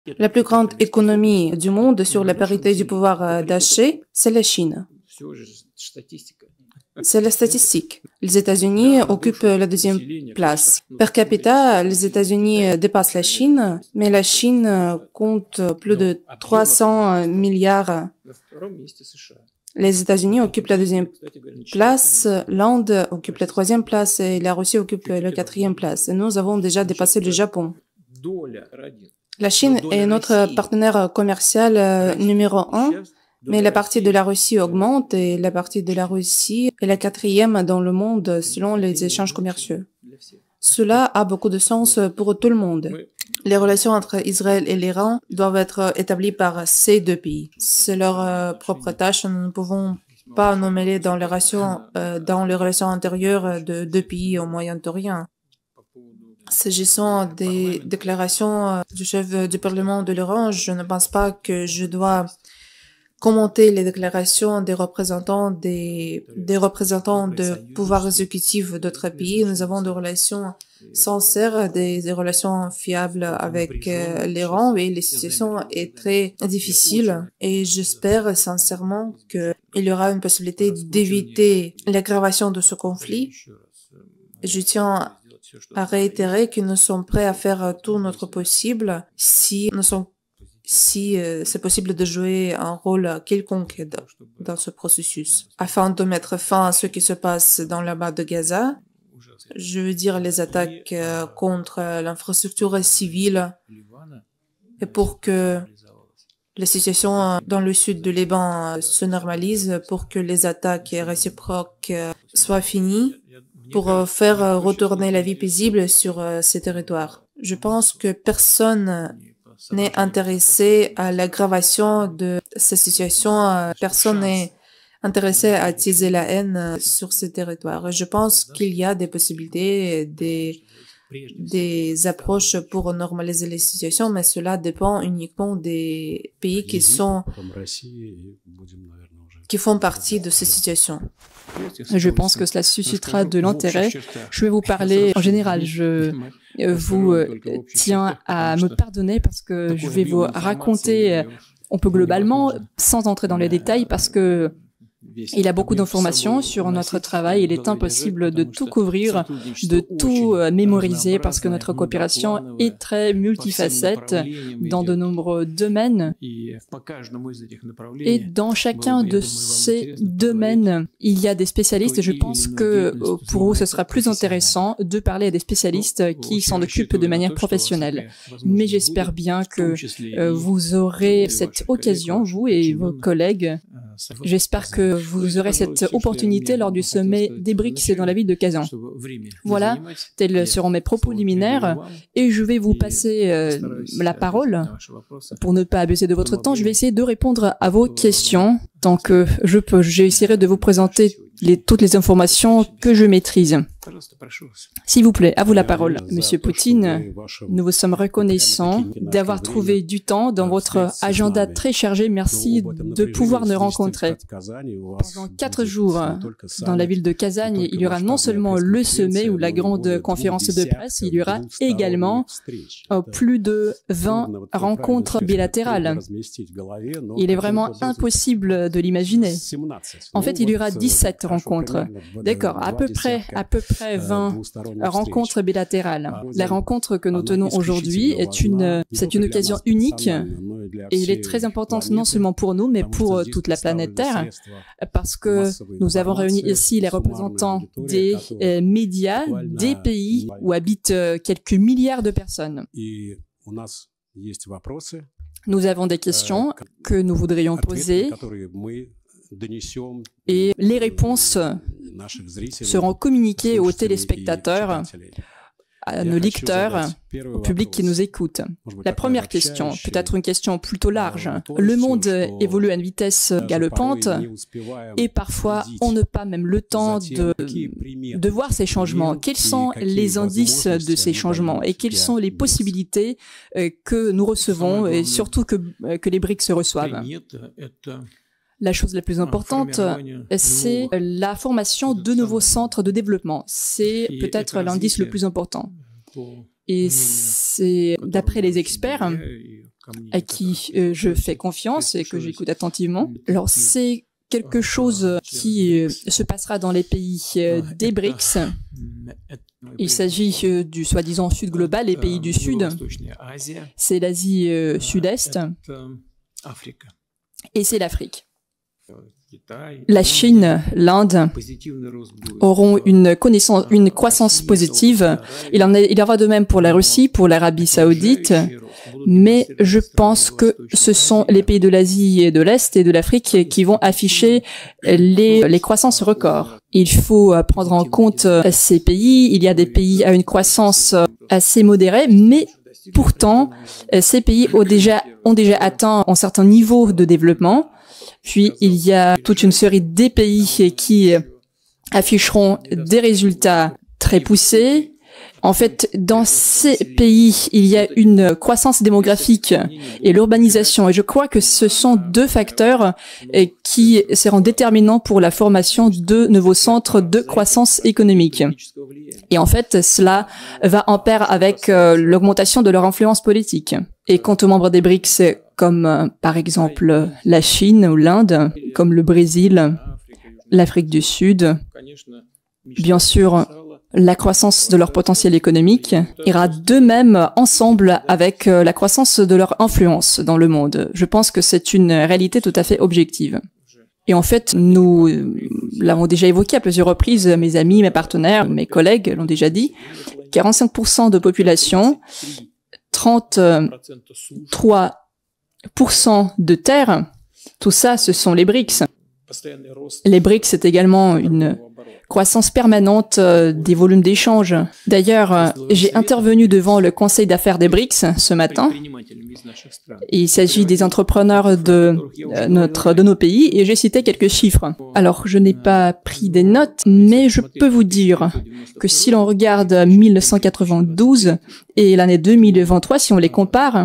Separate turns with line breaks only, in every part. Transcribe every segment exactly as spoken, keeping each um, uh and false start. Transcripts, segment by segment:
La plus grande économie du monde sur la parité du pouvoir d'achat, c'est la Chine. C'est la statistique. Les États-Unis occupent la deuxième place. Per capita, les États-Unis dépassent la Chine, mais la Chine compte plus de trois cents milliards. Les États-Unis occupent la deuxième place, l'Inde occupe la troisième place et la Russie occupe la quatrième place. Et nous avons déjà dépassé le Japon. La Chine est notre partenaire commercial numéro un, mais la partie de la Russie augmente et la partie de la Russie est la quatrième dans le monde selon les échanges commerciaux. Cela a beaucoup de sens pour tout le monde. Les relations entre Israël et l'Iran doivent être établies par ces deux pays. C'est leur euh, propre tâche. Nous ne pouvons pas nous mêler dans les relations, euh, dans les relations intérieures de deux pays au Moyen-Orient. S'agissant des déclarations du chef du Parlement de l'Iran, je ne pense pas que je dois commenter les déclarations des représentants des, des représentants de pouvoirs exécutifs d'autres pays. Nous avons des relations sincères, des, des relations fiables avec euh, l'Iran et la situation est très difficile et j'espère sincèrement qu'il y aura une possibilité d'éviter l'aggravation de ce conflit. Je tiens à réitérer que nous sommes prêts à faire tout notre possible si nous sommes si euh, c'est possible de jouer un rôle quelconque dans ce processus. Afin de mettre fin à ce qui se passe dans la bande de Gaza, je veux dire les attaques euh, contre l'infrastructure civile et pour que la situation dans le sud du Liban se normalise, pour que les attaques réciproques soient finies, pour faire retourner la vie paisible sur ces territoires. Je pense que personne n'est intéressé à l'aggravation de cette situation. Personne n'est intéressé à attiser la haine sur ces territoires. Je pense qu'il y a des possibilités, des, des approches pour normaliser les situations, mais cela dépend uniquement des pays qui sont, qui font partie de ces situations.
Je pense que cela suscitera de l'intérêt. Je vais vous parler en général. Je vous tiens à me pardonner parce que je vais vous raconter, on peut globalement, sans entrer dans les détails, parce que il y a beaucoup d'informations sur notre travail. Il est impossible de tout couvrir, de tout mémoriser parce que notre coopération est très multifacette dans de nombreux domaines. Et dans chacun de ces domaines, il y a des spécialistes et je pense que pour vous, ce sera plus intéressant de parler à des spécialistes qui s'en occupent de manière professionnelle. Mais j'espère bien que vous aurez cette occasion, vous et vos collègues. J'espère que vous aurez cette opportunité lors du sommet des BRICS dans la ville de Kazan. Voilà, tels seront mes propos liminaires et je vais vous passer euh, la parole. Pour ne pas abuser de votre temps, je vais essayer de répondre à vos questions tant que je peux. J'essaierai de vous présenter les, toutes les informations que je maîtrise. S'il vous plaît, à vous la parole. Monsieur Poutine, nous vous sommes reconnaissants d'avoir trouvé du temps dans votre agenda très chargé. Merci de pouvoir nous rencontrer. Pendant quatre jours, dans la ville de Kazan, il y aura non seulement le sommet ou la grande conférence de presse, il y aura également euh, plus de vingt rencontres bilatérales. Il est vraiment impossible de l'imaginer. En fait, il y aura dix-sept rencontres. D'accord, à peu près, à peu près vingt rencontres bilatérales. La rencontre que nous tenons aujourd'hui est une, c'est une occasion unique et il est très importante non seulement pour nous, mais pour toute la planète Terre, parce que nous avons réuni ici les représentants des euh, médias, des pays où habitent euh, quelques milliards de personnes. Nous avons des questions que nous voudrions poser et les réponses seront communiquées aux téléspectateurs, à nos lecteurs, au public qui nous écoute. La première question, peut-être une question plutôt large. Le monde évolue à une vitesse galopante et parfois on n'a pas même le temps de, de voir ces changements. Quels sont les indices de ces changements et quelles sont les possibilités que nous recevons et surtout que, que les BRICS reçoivent? La chose la plus importante, c'est la formation de nouveaux centres de développement. C'est peut-être l'indice le plus important. Et c'est, d'après les experts, à qui euh, je fais confiance et que j'écoute attentivement. Alors, c'est quelque chose qui euh, se passera dans les pays euh, des BRICS. Il s'agit euh, du soi-disant Sud global, les pays du Sud. C'est l'Asie euh, Sud-Est et c'est l'Afrique. La Chine, l'Inde auront une, connaissance, une croissance positive. Il en, est, il en va de même pour la Russie, pour l'Arabie Saoudite. Mais je pense que ce sont les pays de l'Asie et de l'Est et de l'Afrique qui vont afficher les, les croissances records. Il faut prendre en compte ces pays. Il y a des pays à une croissance assez modérée, mais pourtant, ces pays ont déjà, ont déjà atteint un certain niveau de développement. Puis, il y a toute une série de pays qui afficheront des résultats très poussés. En fait, dans ces pays, il y a une croissance démographique et l'urbanisation. Et je crois que ce sont deux facteurs qui seront déterminants pour la formation de nouveaux centres de croissance économique. Et en fait, cela va en pair avec euh, l'augmentation de leur influence politique. Et quant aux membres des BRICS, comme euh, par exemple la Chine ou l'Inde, comme le Brésil, l'Afrique du Sud, bien sûr, la croissance de leur potentiel économique ira de même ensemble avec euh, la croissance de leur influence dans le monde. Je pense que c'est une réalité tout à fait objective. Et en fait, nous l'avons déjà évoqué à plusieurs reprises, mes amis, mes partenaires, mes collègues l'ont déjà dit, quarante-cinq pour cent de population, trente-trois pour cent de terre, tout ça, ce sont les BRICS. Les BRICS, c'est également une croissance permanente euh, des volumes d'échanges. D'ailleurs, euh, j'ai intervenu devant le Conseil d'affaires des BRICS ce matin. Il s'agit des entrepreneurs de, euh, notre, de nos pays et j'ai cité quelques chiffres. Alors, je n'ai pas pris des notes, mais je peux vous dire que si l'on regarde mille neuf cent quatre-vingt-douze et l'année deux mille vingt-trois, si on les compare,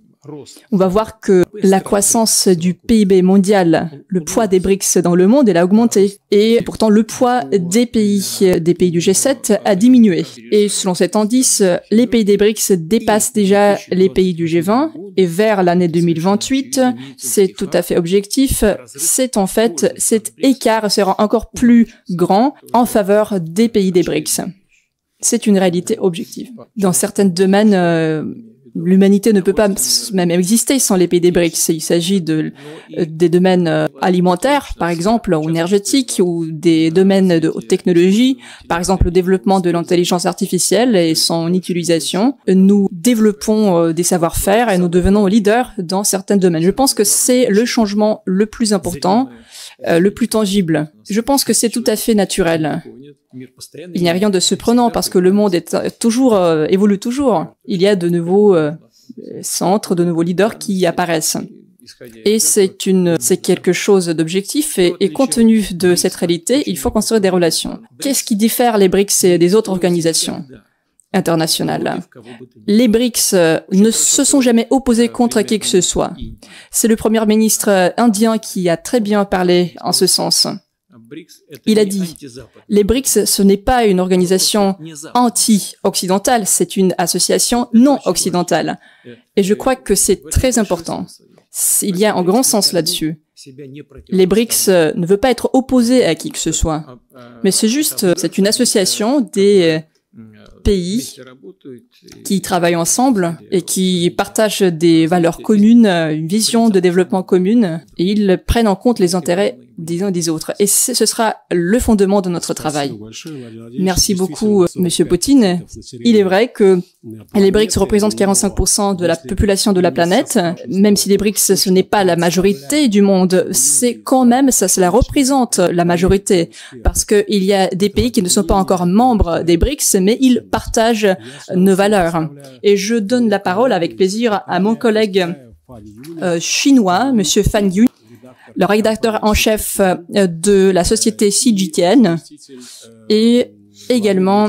on va voir que la croissance du P I B mondial, le poids des BRICS dans le monde, elle a augmenté. Et pourtant, le poids des pays, des pays du G sept a diminué. Et selon cet indice, les pays des BRICS dépassent déjà les pays du G vingt. Et vers l'année deux mille vingt-huit, c'est tout à fait objectif, c'est en fait, cet écart sera encore plus grand en faveur des pays des BRICS. C'est une réalité objective. Dans certains domaines, euh, l'humanité ne peut pas même exister sans les pays des BRICS. Il s'agit de, des domaines alimentaires, par exemple, ou énergétiques, ou des domaines de haute technologie, par exemple le développement de l'intelligence artificielle et son utilisation. Nous développons des savoir-faire et nous devenons leaders dans certains domaines. Je pense que c'est le changement le plus important, euh, le plus tangible. Je pense que c'est tout à fait naturel. Il n'y a rien de surprenant parce que le monde est toujours, euh, évolue toujours. Il y a de nouveaux euh, centres, de nouveaux leaders qui apparaissent. Et c'est une, c'est quelque chose d'objectif et, et compte tenu de cette réalité, il faut construire des relations. Qu'est-ce qui diffère les BRICS et des autres organisations internationales? Les BRICS ne se sont jamais opposés contre qui que ce soit. C'est le premier ministre indien qui a très bien parlé en ce sens. Il a dit, les BRICS, ce n'est pas une organisation anti-occidentale, c'est une association non occidentale. Et je crois que c'est très important. Il y a un grand sens là-dessus. Les BRICS ne veulent pas être opposés à qui que ce soit, mais c'est juste, c'est une association des pays qui travaillent ensemble et qui partagent des valeurs communes, une vision de développement commune, et ils prennent en compte les intérêts des uns et des autres. Et ce sera le fondement de notre travail. Merci beaucoup, Monsieur Poutine. Il est vrai que les BRICS représentent quarante-cinq pour cent de la population de la planète. Même si les BRICS, ce n'est pas la majorité du monde, c'est quand même, ça, cela représente la majorité. Parce qu'il y a des pays qui ne sont pas encore membres des BRICS, mais ils partagent nos valeurs. Et je donne la parole avec plaisir à mon collègue euh, chinois, Monsieur Fan Yu, le rédacteur en chef de la société C G T N et également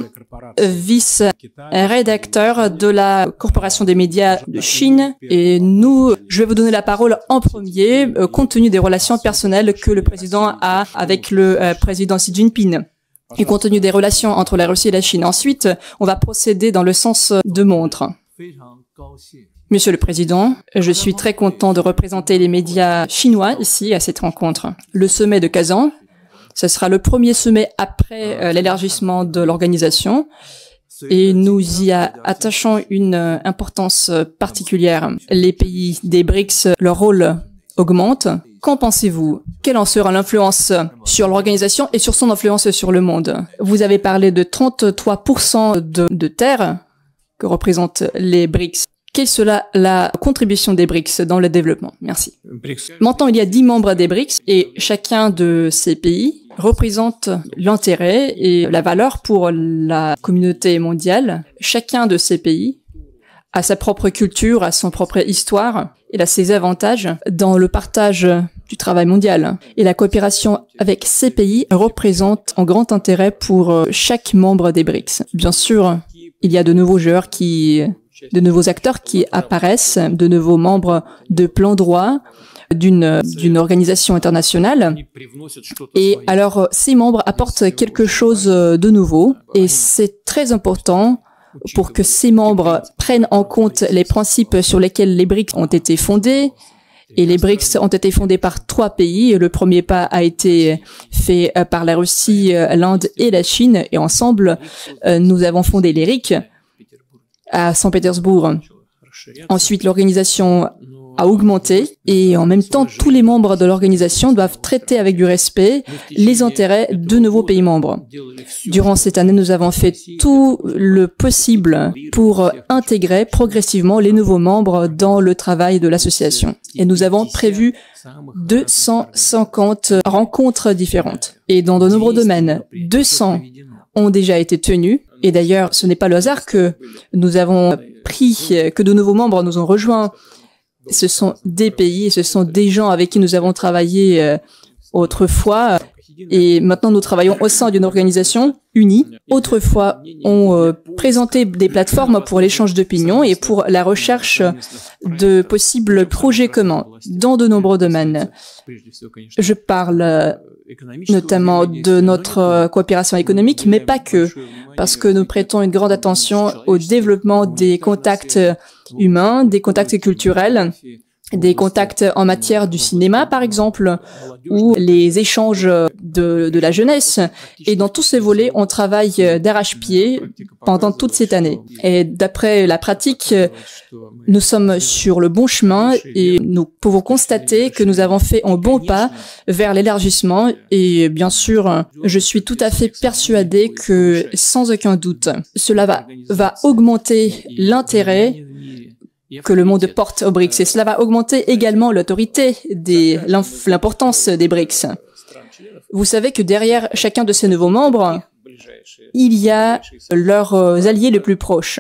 vice-rédacteur de la Corporation des médias de Chine. Et nous, je vais vous donner la parole en premier, compte tenu des relations personnelles que le président a avec le président Xi Jinping. Et compte tenu des relations entre la Russie et la Chine. Ensuite, on va procéder dans le sens de montre. Monsieur le Président, je suis très content de représenter les médias chinois ici à cette rencontre. Le sommet de Kazan, ce sera le premier sommet après euh, l'élargissement de l'organisation et nous y a, attachons une euh, importance particulière. Les pays des BRICS, leur rôle augmente. Qu'en pensez-vous? Quelle en sera l'influence sur l'organisation et sur son influence sur le monde? Vous avez parlé de trente-trois pour cent de, de terres que représentent les BRICS. Quelle sera la contribution des BRICS dans le développement? Merci. Maintenant, il y a dix membres des BRICS et chacun de ces pays représente l'intérêt et la valeur pour la communauté mondiale. Chacun de ces pays a sa propre culture, a son propre histoire, il a ses avantages dans le partage du travail mondial. Et la coopération avec ces pays représente un grand intérêt pour chaque membre des BRICS. Bien sûr, il y a de nouveaux joueurs qui... de nouveaux acteurs qui apparaissent, de nouveaux membres de plein droit d'une d'une organisation internationale. Et alors, ces membres apportent quelque chose de nouveau et c'est très important pour que ces membres prennent en compte les principes sur lesquels les BRICS ont été fondés. Et les BRICS ont été fondés par trois pays. Le premier pas a été fait par la Russie, l'Inde et la Chine. Et ensemble, nous avons fondé l'E R I C à Saint-Pétersbourg. Ensuite, l'organisation a augmenté et en même temps, tous les membres de l'organisation doivent traiter avec du respect les intérêts de nouveaux pays membres. Durant cette année, nous avons fait tout le possible pour intégrer progressivement les nouveaux membres dans le travail de l'association. Et nous avons prévu deux cent cinquante rencontres différentes. Et dans de nombreux domaines, deux cents ont déjà été tenus. Et d'ailleurs, ce n'est pas le hasard que nous avons pris, que de nouveaux membres nous ont rejoints. Ce sont des pays, ce sont des gens avec qui nous avons travaillé euh, autrefois. Et maintenant, nous travaillons au sein d'une organisation unie. Autrefois, on euh, présentait des plateformes pour l'échange d'opinions et pour la recherche de possibles projets communs dans de nombreux domaines. Je parle euh, notamment de notre euh, coopération économique, mais pas que, parce que nous prêtons une grande attention au développement des contacts humains, des contacts culturels, des contacts en matière du cinéma, par exemple, ou les échanges de, de la jeunesse. Et dans tous ces volets, on travaille d'arrache-pied pendant toute cette année. Et d'après la pratique, nous sommes sur le bon chemin et nous pouvons constater que nous avons fait un bon pas vers l'élargissement. Et bien sûr, je suis tout à fait persuadée que, sans aucun doute, cela va, va augmenter l'intérêt que le monde porte aux BRICS. Et cela va augmenter également l'autorité, des l'importance des BRICS. Vous savez que derrière chacun de ces nouveaux membres, il y a leurs alliés les plus proches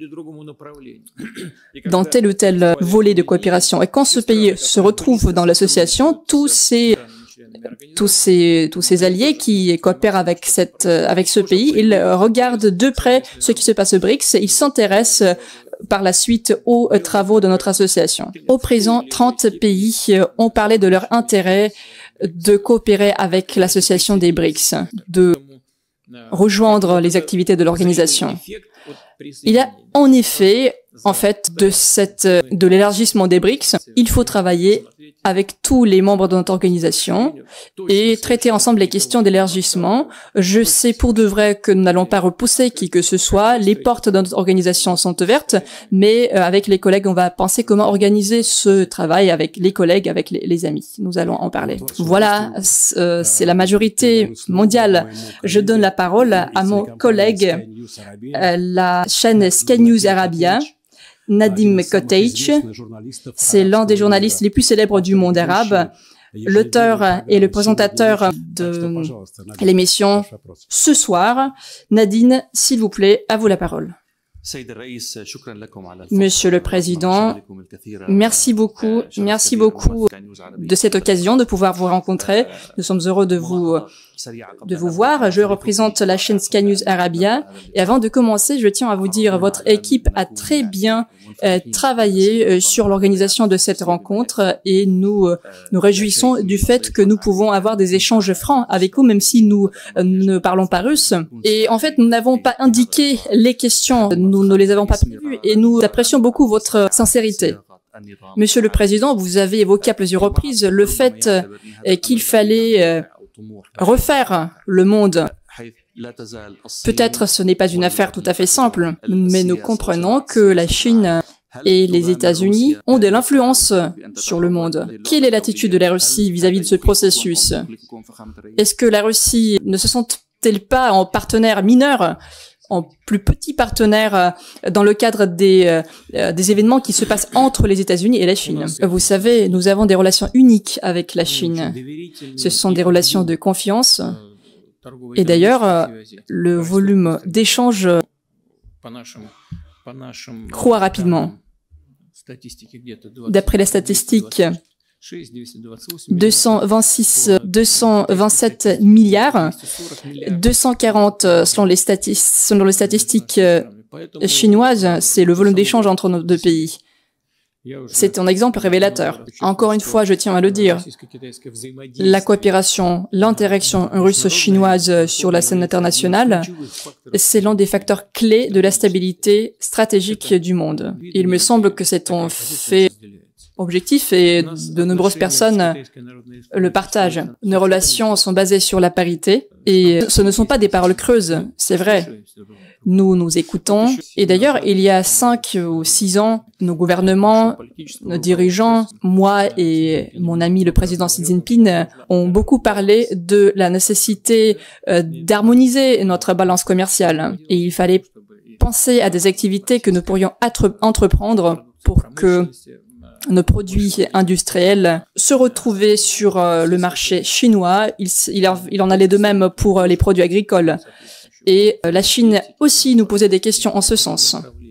dans tel ou tel volet de coopération. Et quand ce pays se retrouve dans l'association, tous ces tous ces tous ces alliés qui coopèrent avec cette avec ce pays, ils regardent de près ce qui se passe aux BRICS et ils s'intéressent par la suite aux travaux de notre association. Au présent, trente pays ont parlé de leur intérêt de coopérer avec l'association des BRICS, de rejoindre les activités de l'organisation. Il y a en effet, en fait, de cette de l'élargissement des BRICS, il faut travailler avec tous les membres de notre organisation et traiter ensemble les questions d'élargissement. Je sais pour de vrai que nous n'allons pas repousser qui que ce soit. Les portes de notre organisation sont ouvertes, mais avec les collègues, on va penser comment organiser ce travail avec les collègues, avec les, les amis. Nous allons en parler. Voilà, c'est la majorité mondiale. Je donne la parole à mon collègue, la chaîne Sky News Arabia, Nadim Koteich. C'est l'un des journalistes les plus célèbres du monde arabe, l'auteur et le présentateur de l'émission ce soir. Nadine, s'il vous plaît, à vous la parole. Monsieur le Président, merci beaucoup, merci beaucoup de cette occasion de pouvoir vous rencontrer. Nous sommes heureux de vous, de vous voir. Je représente la chaîne Sky News Arabia. Et avant de commencer, je tiens à vous dire, votre équipe a très bien euh, travaillé euh, sur l'organisation de cette rencontre et nous euh, nous réjouissons du fait que nous pouvons avoir des échanges francs avec vous, même si nous euh, ne parlons pas russe. Et en fait, nous n'avons pas indiqué les questions. Nous nous ne les avons pas prévues et nous apprécions beaucoup votre sincérité. Monsieur le Président, vous avez évoqué à plusieurs reprises le fait qu'il fallait refaire le monde. Peut-être ce n'est pas une affaire tout à fait simple, mais nous comprenons que la Chine et les États-Unis ont de l'influence sur le monde. Quelle est l'attitude de la Russie vis-à-vis de ce processus? Est-ce que la Russie ne se sent-elle pas en partenaire mineur, en plus petit partenaire dans le cadre des, euh, des événements qui se passent entre les États-Unis et la Chine? Vous savez, nous avons des relations uniques avec la Chine. Ce sont des relations de confiance. Et d'ailleurs, le volume d'échanges croît rapidement. D'après les statistiques, deux cent vingt-six, deux cent vingt-sept milliards, deux cent quarante selon les, stati selon les statistiques chinoises, c'est le volume d'échange entre nos deux pays. C'est un exemple révélateur. Encore une fois, je tiens à le dire, la coopération, l'interaction russo-chinoise sur la scène internationale, c'est l'un des facteurs clés de la stabilité stratégique du monde. Il me semble que c'est un fait objectif et de nombreuses personnes le partagent. Nos relations sont basées sur la parité et ce ne sont pas des paroles creuses, c'est vrai. Nous nous écoutons et d'ailleurs, il y a cinq ou six ans, nos gouvernements, nos dirigeants, moi et mon ami le président Xi Jinping ont beaucoup parlé de la nécessité euh, d'harmoniser notre balance commerciale et il fallait penser à des activités que nous pourrions entreprendre pour que nos produits industriels se retrouvaient sur euh, le marché chinois. Il, il, il en allait de même pour les produits agricoles. Et la Chine aussi nous posait des questions en ce sens.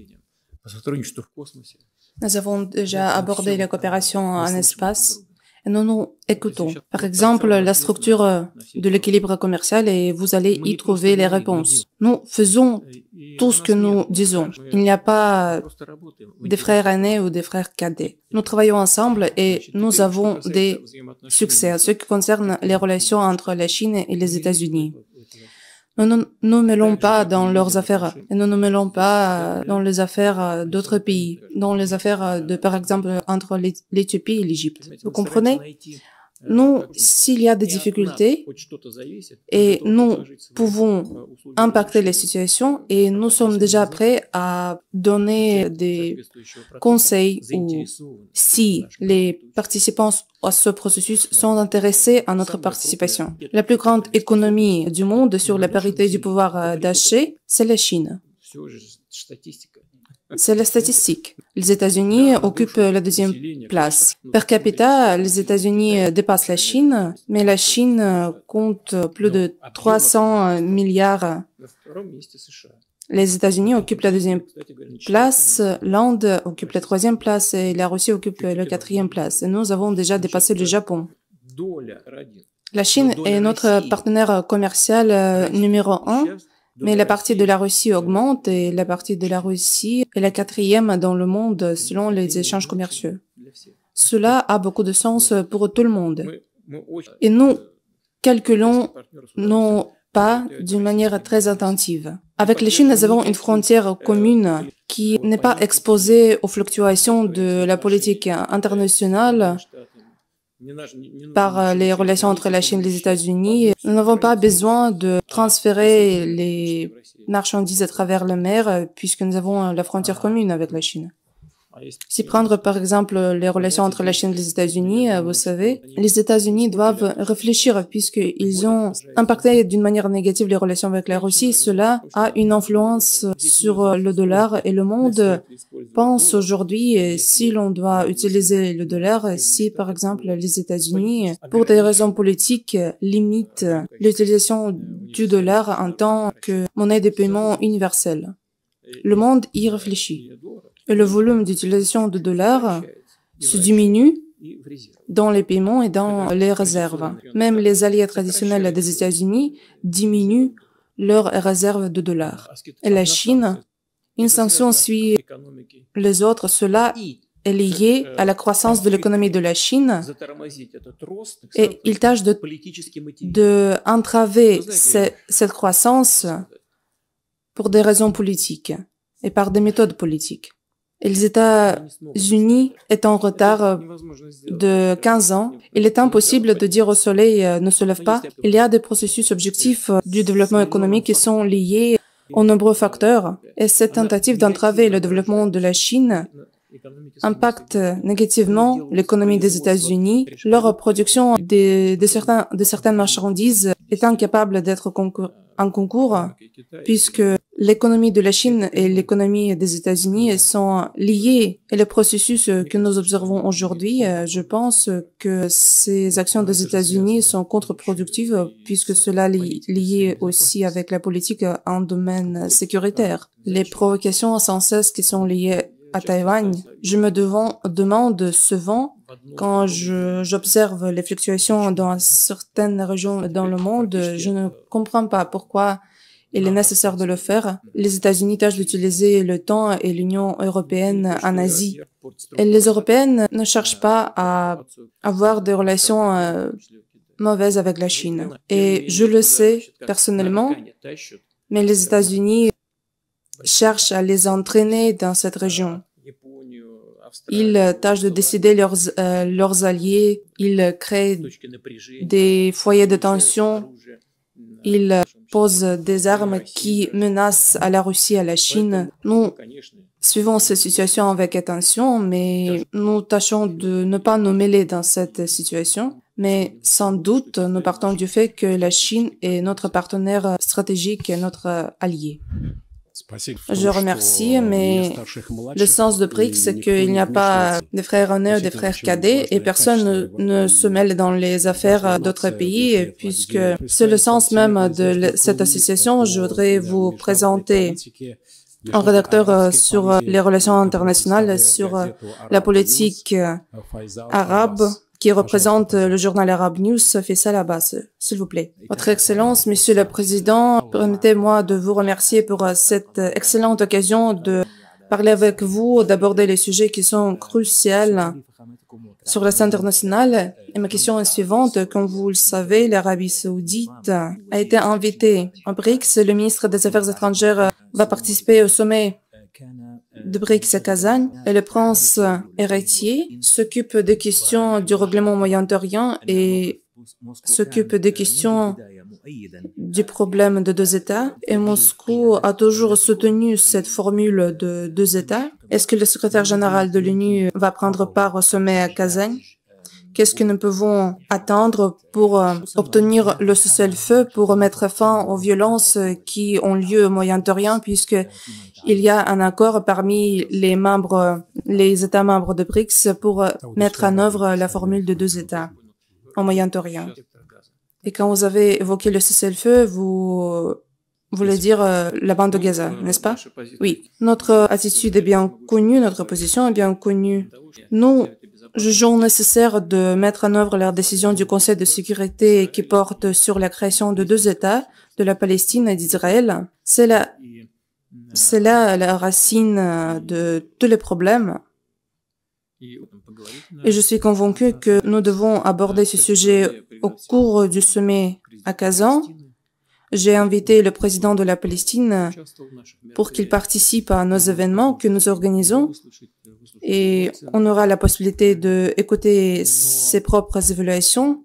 Nous avons déjà abordé la coopération en espace et nous nous écoutons. Par exemple, la structure de l'équilibre commercial et vous allez y trouver les réponses. Nous faisons tout ce que nous disons. Il n'y a pas des frères aînés ou des frères cadets. Nous travaillons ensemble et nous avons des succès en ce qui concerne les relations entre la Chine et les États-Unis. Nous ne nous mêlons pas dans leurs affaires et nous ne nous mêlons pas dans les affaires d'autres pays, dans les affaires de, par exemple, entre l'Éthiopie et l'Égypte. Vous comprenez? Nous, s'il y a des difficultés et nous pouvons impacter les situations et nous sommes déjà prêts à donner des conseils ou si les participants à ce processus sont intéressés à notre participation. La plus grande économie du monde sur la parité du pouvoir d'achat, c'est la Chine. C'est la statistique. Les États-Unis occupent la deuxième place. Per capita, les États-Unis dépassent la Chine, mais la Chine compte plus de trois cents milliards. Les États-Unis occupent la deuxième place, l'Inde occupe la troisième place et la Russie occupe la quatrième place. Et nous avons déjà dépassé le Japon. La Chine est notre partenaire commercial numéro un. Mais la partie de la Russie augmente et la partie de la Russie est la quatrième dans le monde selon les échanges commerciaux. Cela a beaucoup de sens pour tout le monde. Et nous calculons nos pas d'une manière très attentive. Avec la Chine, nous avons une frontière commune qui n'est pas exposée aux fluctuations de la politique internationale par les relations entre la Chine et les États-Unis. Nous n'avons pas besoin de transférer les marchandises à travers la mer puisque nous avons la frontière commune avec la Chine. Si prendre par exemple les relations entre la Chine et les États-Unis, vous savez, les États-Unis doivent réfléchir puisqu'ils ont impacté d'une manière négative les relations avec la Russie. Cela a une influence sur le dollar et le monde pense aujourd'hui si l'on doit utiliser le dollar, si par exemple les États-Unis, pour des raisons politiques, limitent l'utilisation du dollar en tant que monnaie de paiement universelle. Le monde y réfléchit. Et le volume d'utilisation de dollars se diminue dans les paiements et dans les réserves. Même les alliés traditionnels des États-Unis diminuent leurs réserves de dollars. Et la Chine, une sanction suit les autres. Cela est lié à la croissance de l'économie de la Chine et il tâche de, de entraver ce, cette croissance pour des raisons politiques. et par des méthodes politiques. Et les États-Unis est en retard de quinze ans. Il est impossible de dire au soleil ne se lève pas. Il y a des processus objectifs du développement économique qui sont liés aux nombreux facteurs. Et cette tentative d'entraver le développement de la Chine impacte négativement l'économie des États-Unis. Leur production de, de, certains, de certaines marchandises est incapable d'être en concours, puisque l'économie de la Chine et l'économie des États-Unis sont liées. Et le processus que nous observons aujourd'hui, je pense que ces actions des États-Unis sont contre-productives, puisque cela est lié aussi avec la politique en domaine sécuritaire. Les provocations sans cesse qui sont liées à Taïwan, je me devant, demande souvent, quand j'observe les fluctuations dans certaines régions dans le monde, je ne comprends pas pourquoi il est nécessaire de le faire. Les États-Unis tâchent d'utiliser le temps et l'Union européenne en Asie. Et les Européennes ne cherchent pas à avoir des relations euh, mauvaises avec la Chine. Et je le sais personnellement, mais les États-Unis cherchent à les entraîner dans cette région. Ils tâchent de décider leurs, euh, leurs alliés, ils créent des foyers de tension, ils posent des armes qui menacent à la Russie et à la Chine. Nous suivons ces situations avec attention, mais nous tâchons de ne pas nous mêler dans cette situation. Mais sans doute, nous partons du fait que la Chine est notre partenaire stratégique et notre allié. Je remercie, mais le sens de B R I C S, c'est qu'il n'y a pas de frères aînés ou des frères cadets et personne ne, ne se mêle dans les affaires d'autres pays, puisque c'est le sens même de cette association. Je voudrais vous présenter un rédacteur sur les relations internationales, sur la politique arabe, qui représente le journal Arab News, Faisal Abbas, s'il vous plaît. Votre Excellence, Monsieur le Président, permettez-moi de vous remercier pour cette excellente occasion de parler avec vous, d'aborder les sujets qui sont cruciaux sur la scène internationale. Et ma question est suivante. Comme vous le savez, l'Arabie Saoudite a été invitée en B R I C S. Le ministre des Affaires étrangères va participer au sommet de B R I C S à Kazan, et le prince héritier s'occupe des questions du règlement Moyen-Orient et s'occupe des questions du problème de deux États. Et Moscou a toujours soutenu cette formule de deux États. Est-ce que le secrétaire général de l'ONU va prendre part au sommet à Kazan? Qu'est-ce que nous pouvons attendre pour euh, obtenir le cessez-le-feu, pour mettre fin aux violences qui ont lieu au Moyen-Orient, puisque il y a un accord parmi les membres, les États membres de B R I C S pour mettre en œuvre la formule de deux États au Moyen-Orient. Et quand vous avez évoqué le cessez-le-feu, vous voulez dire euh, la bande de Gaza, n'est-ce pas? Oui. Notre attitude est bien connue, notre position est bien connue. Nous jugeons nécessaire de mettre en œuvre la décision du Conseil de sécurité qui porte sur la création de deux États, de la Palestine et d'Israël. C'est la, c'est là la racine de tous les problèmes. Et je suis convaincu que nous devons aborder ce sujet au cours du sommet à Kazan. J'ai invité le président de la Palestine pour qu'il participe à nos événements que nous organisons et on aura la possibilité d'écouter ses propres évaluations.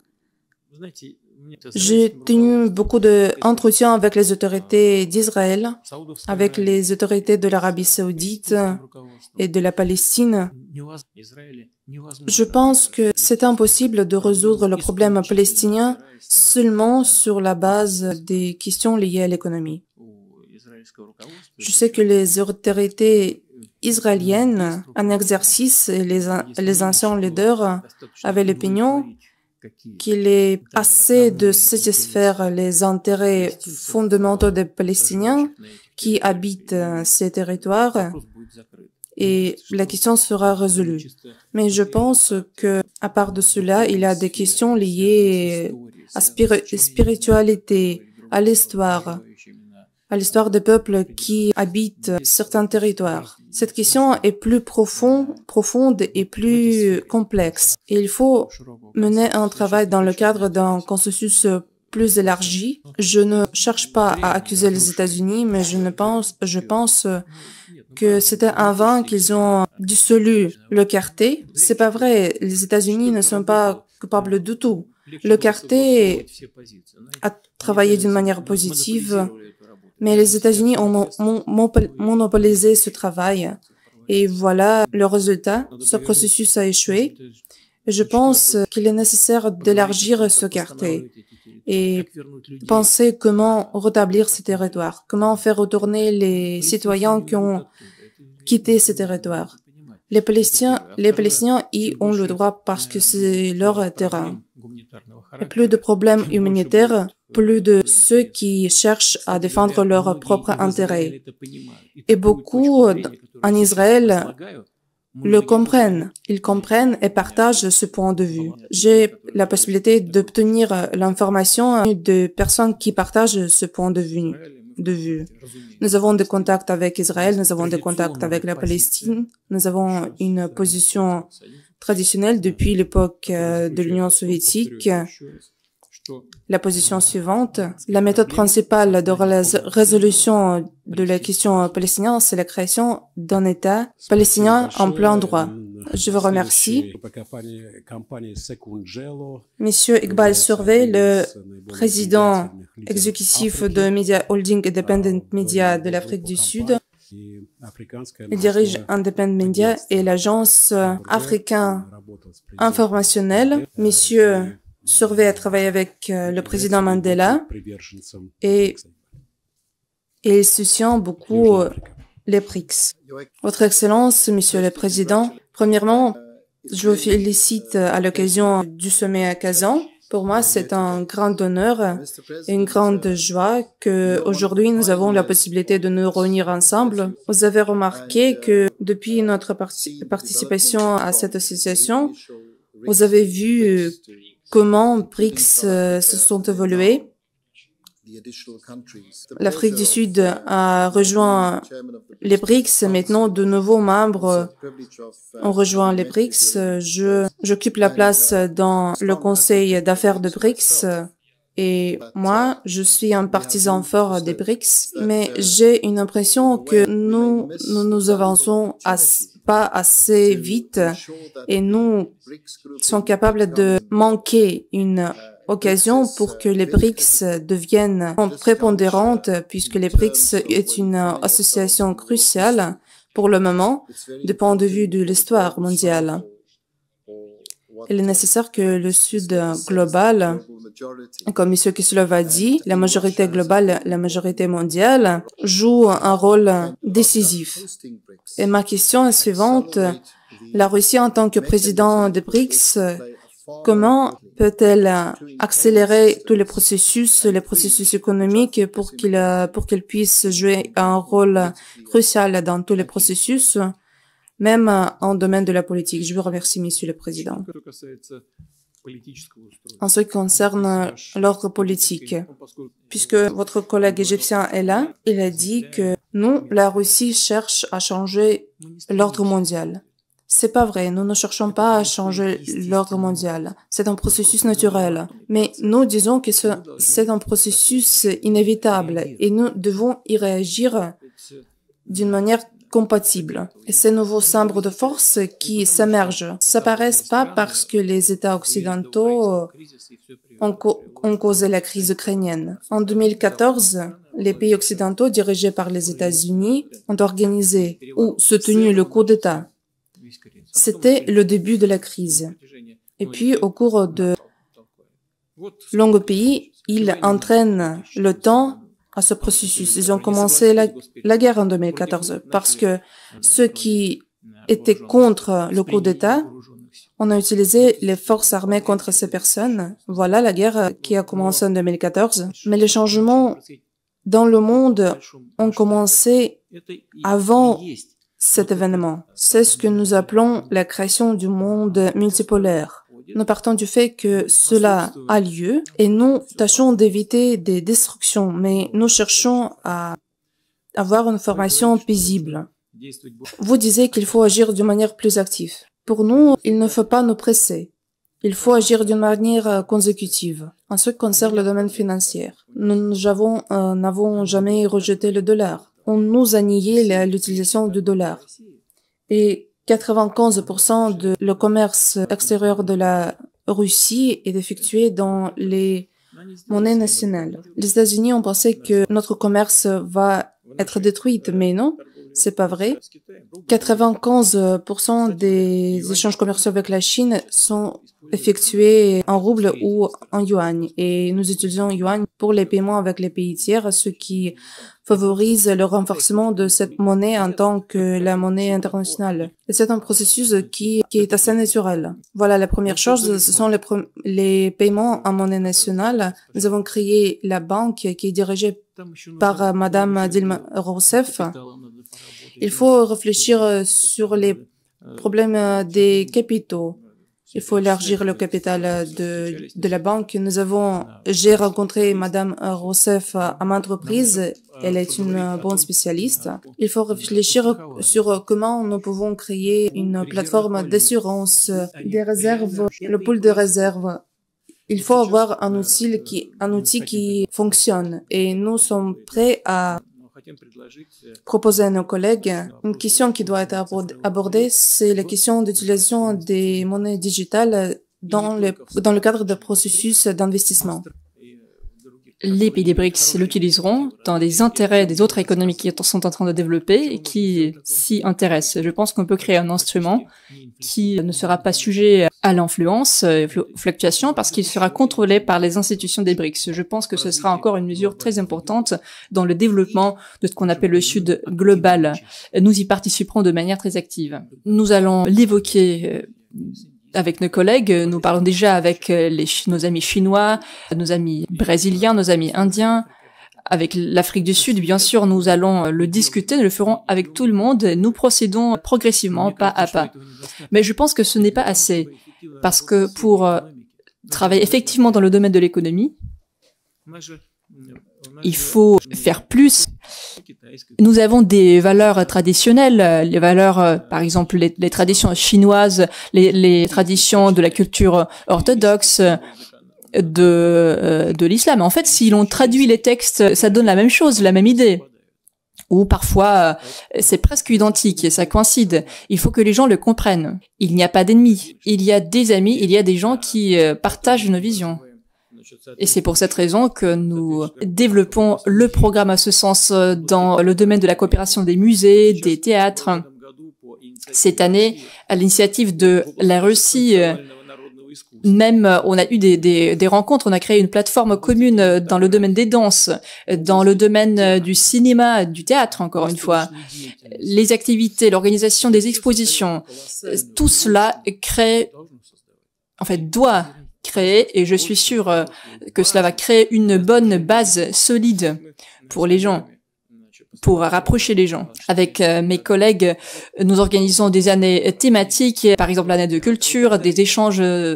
J'ai tenu beaucoup d'entretiens avec les autorités d'Israël, avec les autorités de l'Arabie Saoudite et de la Palestine. Je pense que c'est impossible de résoudre le problème palestinien seulement sur la base des questions liées à l'économie. Je sais que les autorités israéliennes en exercice et les, les anciens leaders avaient l'opinion qu'il est assez de satisfaire les intérêts fondamentaux des Palestiniens qui habitent ces territoires et la question sera résolue. Mais je pense que, à part de cela, il y a des questions liées à la spiritualité, à l'histoire, à l'histoire des peuples qui habitent certains territoires. Cette question est plus profonde, profonde et plus complexe. Et il faut mener un travail dans le cadre d'un consensus plus élargi. Je ne cherche pas à accuser les États-Unis, mais je ne pense, je pense que c'était un vain qu'ils ont dissolu le quartier. C'est pas vrai. Les États-Unis ne sont pas coupables du tout. Le quartier a travaillé d'une manière positive, mais les États-Unis ont monopolisé ce travail. Et voilà le résultat. Ce processus a échoué. Je pense qu'il est nécessaire d'élargir ce quartier et penser comment rétablir ces territoires, comment faire retourner les citoyens qui ont quitté ces territoires. Les Palestiniens, les Palestiniens y ont le droit parce que c'est leur terrain. Et plus de problèmes humanitaires, plus de ceux qui cherchent à défendre leurs propres intérêts. Et beaucoup en Israël le comprennent. Ils comprennent et partagent ce point de vue. J'ai la possibilité d'obtenir l'information de personnes qui partagent ce point de vue. de vue. Nous avons des contacts avec Israël, nous avons des contacts avec la Palestine, nous avons une position traditionnelle depuis l'époque de l'Union soviétique. La position suivante, la méthode principale de résolution de la question palestinienne, c'est la création d'un État palestinien en plein droit. Je vous remercie. Monsieur Iqbal Survey, le président exécutif de Media Holding Independent Media de l'Afrique du Sud. Il dirige Independent Media et l'agence africaine informationnelle. Monsieur Survey a travaillé avec le président Mandela et il soutient beaucoup les B R I C S. Votre Excellence, Monsieur le Président, premièrement, je vous félicite à l'occasion du sommet à Kazan. Pour moi, c'est un grand honneur et une grande joie que aujourd'hui nous avons la possibilité de nous réunir ensemble. Vous avez remarqué que depuis notre participation à cette association, vous avez vu comment B R I C S se sont évolués. L'Afrique du Sud a rejoint les B R I C S. Maintenant, de nouveaux membres ont rejoint les B R I C S. Je, j'occupe la place dans le conseil d'affaires de B R I C S. Et moi, je suis un partisan fort des B R I C S, mais j'ai une impression que nous, nous nous avançons assez, pas assez vite et nous sommes capables de manquer une occasion pour que les B R I C S deviennent prépondérantes, puisque les B R I C S est une association cruciale pour le moment du point de vue de l'histoire mondiale. Il est nécessaire que le Sud global, comme M. Kislev a dit, la majorité globale, la majorité mondiale, joue un rôle décisif. Et ma question est suivante. La Russie, en tant que président des B R I C S, comment peut-elle accélérer tous les processus, les processus économiques pour qu'il pour qu'elle puisse jouer un rôle crucial dans tous les processus, même en domaine de la politique? Je vous remercie, Monsieur le Président. En ce qui concerne l'ordre politique, puisque votre collègue égyptien est là, il a dit que nous, la Russie, cherche à changer l'ordre mondial. C'est pas vrai, nous ne cherchons pas à changer l'ordre mondial. C'est un processus naturel. Mais nous disons que c'est un processus inévitable et nous devons y réagir d'une manière compatible. Et ces nouveaux centres de force qui s'émergent s'apparaissent pas parce que les États occidentaux ont, ont causé la crise ukrainienne. En deux mille quatorze, les pays occidentaux dirigés par les États-Unis ont organisé ou soutenu le coup d'État. C'était le début de la crise. Et puis, au cours de longs pays, ils entraînent le temps à ce processus. Ils ont commencé la, la guerre en deux mille quatorze parce que ceux qui étaient contre le coup d'État, on a utilisé les forces armées contre ces personnes. Voilà la guerre qui a commencé en deux mille quatorze. Mais les changements dans le monde ont commencé avant cet événement. C'est ce que nous appelons la création du monde multipolaire. Nous partons du fait que cela a lieu et nous tâchons d'éviter des destructions, mais nous cherchons à avoir une formation paisible. Vous disiez qu'il faut agir d'une manière plus active. Pour nous, il ne faut pas nous presser. Il faut agir d'une manière consécutive. En ce qui concerne le domaine financier, nous n'avons euh, n'avons jamais rejeté le dollar. on nous a nié l'utilisation du dollar. Et quatre-vingt-quinze pour cent de le commerce extérieur de la Russie est effectué dans les monnaies nationales. Les États-Unis ont pensé que notre commerce va être détruit, mais non, c'est pas vrai. quatre-vingt-quinze pour cent des échanges commerciaux avec la Chine sont effectués en rouble ou en yuan. Et nous utilisons yuan pour les paiements avec les pays tiers, ce qui favorise le renforcement de cette monnaie en tant que la monnaie internationale. Et c'est un processus qui, qui est assez naturel. Voilà, la première chose, ce sont les, les paiements en monnaie nationale. Nous avons créé la banque qui est dirigée par Madame Dilma Rousseff. Il faut réfléchir sur les problèmes des capitaux. Il faut élargir le capital de, de la banque. Nous avons, j'ai rencontré Madame Rousseff à maintes reprises. Elle est une bonne spécialiste. Il faut réfléchir sur comment nous pouvons créer une plateforme d'assurance des réserves, le pool de réserves. Il faut avoir un outil qui, un outil qui fonctionne et nous sommes prêts à proposer à nos collègues une question qui doit être abordée, c'est la question d'utilisation des monnaies digitales dans le, dans le cadre de processus d'investissement.
Les pays des BRICS l'utiliseront dans les intérêts des autres économies qui sont en train de développer et qui s'y intéressent. Je pense qu'on peut créer un instrument qui ne sera pas sujet à l'influence, fluctuation, parce qu'il sera contrôlé par les institutions des BRICS. Je pense que ce sera encore une mesure très importante dans le développement de ce qu'on appelle le Sud global. Nous y participerons de manière très active. Nous allons l'évoquer avec nos collègues, nous parlons déjà avec les, nos amis chinois, nos amis brésiliens, nos amis indiens, avec l'Afrique du Sud, bien sûr, nous allons le discuter, nous le ferons avec tout le monde, nous procédons progressivement, pas à pas. Mais je pense que ce n'est pas assez, parce que pour travailler effectivement dans le domaine de l'économie, il faut faire plus. Nous avons des valeurs traditionnelles, les valeurs, par exemple, les, les traditions chinoises, les, les traditions de la culture orthodoxe, de, de l'islam. En fait, si l'on traduit les textes, ça donne la même chose, la même idée. Ou parfois, c'est presque identique et ça coïncide. Il faut que les gens le comprennent. Il n'y a pas d'ennemis. Il y a des amis, il y a des gens qui partagent nos visions. Et c'est pour cette raison que nous développons le programme à ce sens dans le domaine de la coopération des musées, des théâtres. Cette année, à l'initiative de la Russie, même on a eu des, des, des rencontres, on a créé une plateforme commune dans le domaine des danses, dans le domaine du cinéma, du théâtre, encore une fois. Les activités, l'organisation des expositions, tout cela crée, en fait, doit créer, et je suis sûre que cela va créer une bonne base solide pour les gens, pour rapprocher les gens. Avec euh, mes collègues, nous organisons des années thématiques, par exemple l'année de culture, des échanges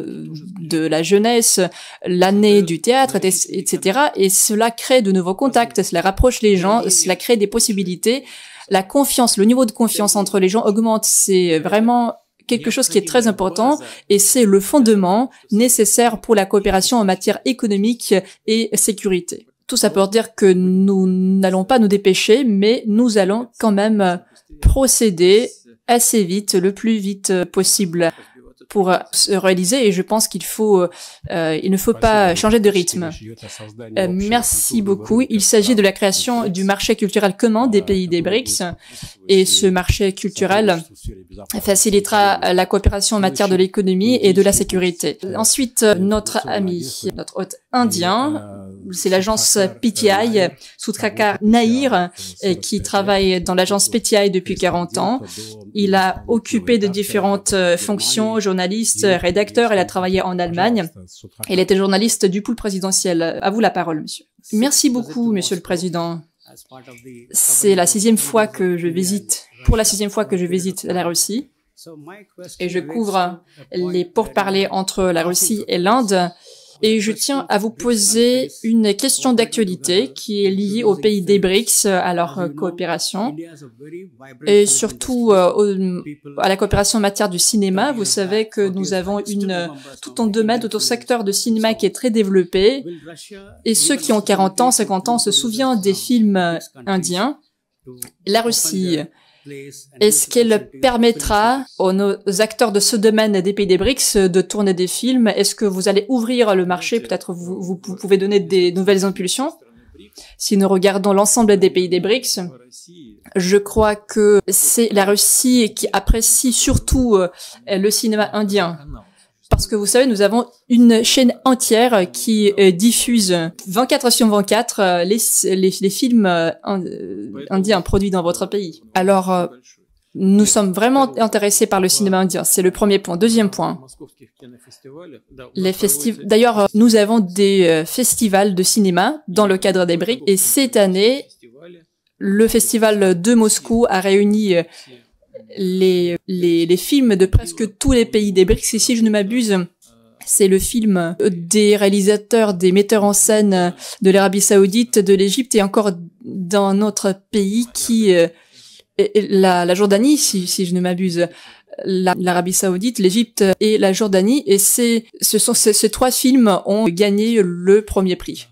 de la jeunesse, l'année du théâtre, et cetera. Et cela crée de nouveaux contacts, cela rapproche les gens, cela crée des possibilités. La confiance, le niveau de confiance entre les gens augmente. C'est vraiment quelque chose qui est très important et c'est le fondement nécessaire pour la coopération en matière économique et sécurité. Tout ça pour dire que nous n'allons pas nous dépêcher, mais nous allons quand même procéder assez vite, le plus vite possible pour se réaliser et je pense qu'il faut, euh, il ne faut pas changer de rythme. Euh, merci beaucoup. Il s'agit de la création du marché culturel commun des pays des BRICS et ce marché culturel facilitera la coopération en matière de l'économie et de la sécurité. Ensuite, notre ami, notre hôte indien, c'est l'agence P T I, Sudhakar Nair, qui travaille dans l'agence P T I depuis quarante ans. Il a occupé de différentes fonctions, journaliste, rédacteur, il a travaillé en Allemagne. Il était journaliste du pool présidentiel. À vous la parole, monsieur. Merci beaucoup, monsieur le président. C'est la sixième fois que je visite, pour la sixième fois que je visite la Russie. Et je couvre les pourparlers entre la Russie et l'Inde. Et je tiens à vous poser une question d'actualité qui est liée aux pays des BRICS, à leur coopération, et surtout euh, à la coopération en matière du cinéma. Vous savez que nous avons une, tout un domaine, tout un secteur de cinéma qui est très développé, et ceux qui ont quarante ans, cinquante ans se souviennent des films indiens. La Russie, est-ce qu'elle permettra aux nos acteurs de ce domaine des pays des BRICS de tourner des films? Est-ce que vous allez ouvrir le marché? Peut-être vous, vous pouvez donner des nouvelles impulsions? Si nous regardons l'ensemble des pays des BRICS, je crois que c'est la Russie qui apprécie surtout le cinéma indien. Parce que vous savez, nous avons une chaîne entière qui euh, diffuse vingt-quatre sur vingt-quatre euh, les, les, les films euh, indiens produits dans votre pays. Alors, euh, nous sommes vraiment intéressés par le cinéma indien. C'est le premier point. Deuxième point. Les festivals. D'ailleurs, nous avons des euh, festivals de cinéma dans le cadre des BRICS. Et cette année, le festival de Moscou a réuni euh, Les, les, les films de presque tous les pays des BRICS. Et si je ne m'abuse, c'est le film des réalisateurs, des metteurs en scène de l'Arabie Saoudite, de l'Égypte et encore d'un autre pays qui, euh, la, la Jordanie, si, si je ne m'abuse, l'Arabie Saoudite, l'Égypte et la Jordanie. Et c'est, ce sont ces, ces trois films ont gagné le premier prix.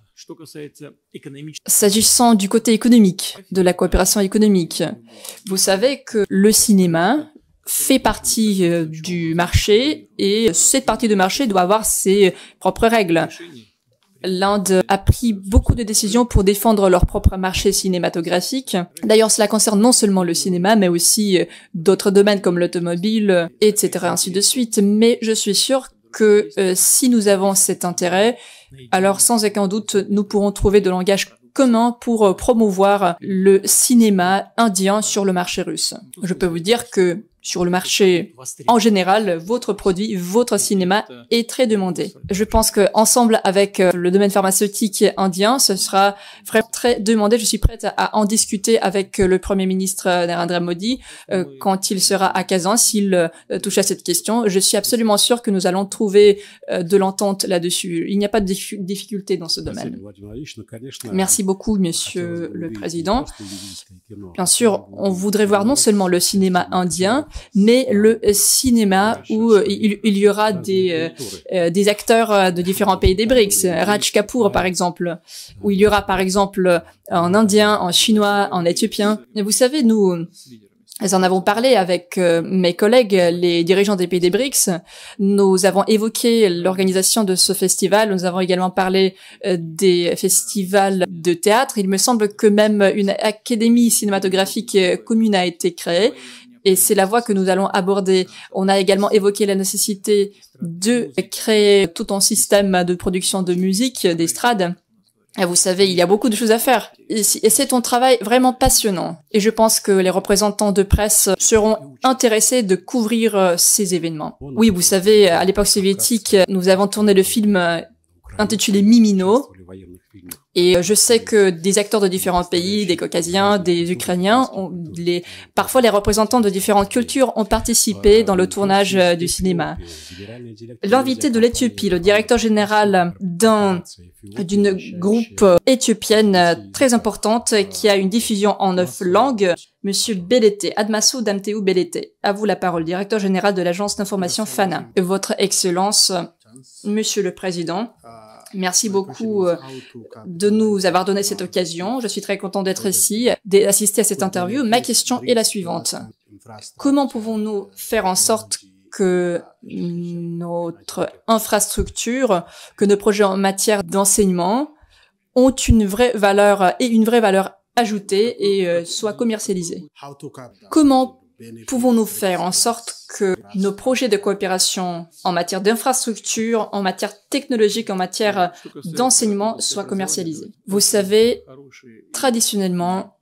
S'agissant du côté économique, de la coopération économique, vous savez que le cinéma fait partie euh, du marché et cette partie du marché doit avoir ses propres règles. L'Inde a pris beaucoup de décisions pour défendre leur propre marché cinématographique. D'ailleurs, cela concerne non seulement le cinéma, mais aussi d'autres domaines comme l'automobile, et cetera, ainsi de suite. Mais je suis sûre que euh, si nous avons cet intérêt, alors sans aucun doute, nous pourrons trouver de langage commun pour euh, promouvoir le cinéma indien sur le marché russe. Je peux vous dire que sur le marché en général, votre produit, votre cinéma est très demandé. Je pense que ensemble avec le domaine pharmaceutique indien, ce sera vraiment très demandé. Je suis prête à en discuter avec le Premier ministre Narendra Modi euh, quand il sera à Kazan, s'il euh, touche à cette question. Je suis absolument sûre que nous allons trouver euh, de l'entente là-dessus. Il n'y a pas de diffi- difficulté dans ce domaine. Merci beaucoup, Monsieur le Président. Bien sûr, on voudrait voir non seulement le cinéma indien, mais le cinéma où euh, il, il y aura des, euh, euh, des acteurs de différents pays des BRICS. Raj Kapoor, par exemple, où il y aura, par exemple, en indien, en chinois, en éthiopien. Et vous savez, nous, nous en avons parlé avec euh, mes collègues, les dirigeants des pays des BRICS. Nous avons évoqué l'organisation de ce festival. Nous avons également parlé euh, des festivals de théâtre. Il me semble que même une académie cinématographique commune a été créée. Et c'est la voie que nous allons aborder. On a également évoqué la nécessité de créer tout un système de production de musique, d'estrade. Et vous savez, il y a beaucoup de choses à faire. Et c'est un travail vraiment passionnant. Et je pense que les représentants de presse seront intéressés de couvrir ces événements. Oui, vous savez, à l'époque soviétique, nous avons tourné le film intitulé Mimino. Et je sais que des acteurs de différents pays, des Caucasiens, des Ukrainiens, ont les, parfois les représentants de différentes cultures ont participé dans le tournage du cinéma. L'invité de l'Éthiopie, le directeur général d'un d'une groupe éthiopienne très importante qui a une diffusion en neuf langues, Monsieur Belete, Admasou Damteou Belete. À vous la parole, directeur général de l'agence d'information Fana. Votre Excellence, Monsieur le Président, merci beaucoup de nous avoir donné cette occasion. Je suis très content d'être ici, d'assister à cette interview. Ma question est la suivante. Comment pouvons-nous faire en sorte que notre infrastructure, que nos projets en matière d'enseignement ont une vraie valeur et une vraie valeur ajoutée et euh, soient commercialisés? Comment pouvons-nous faire en sorte que nos projets de coopération en matière d'infrastructure, en matière technologique, en matière d'enseignement soient commercialisés? Vous savez, traditionnellement,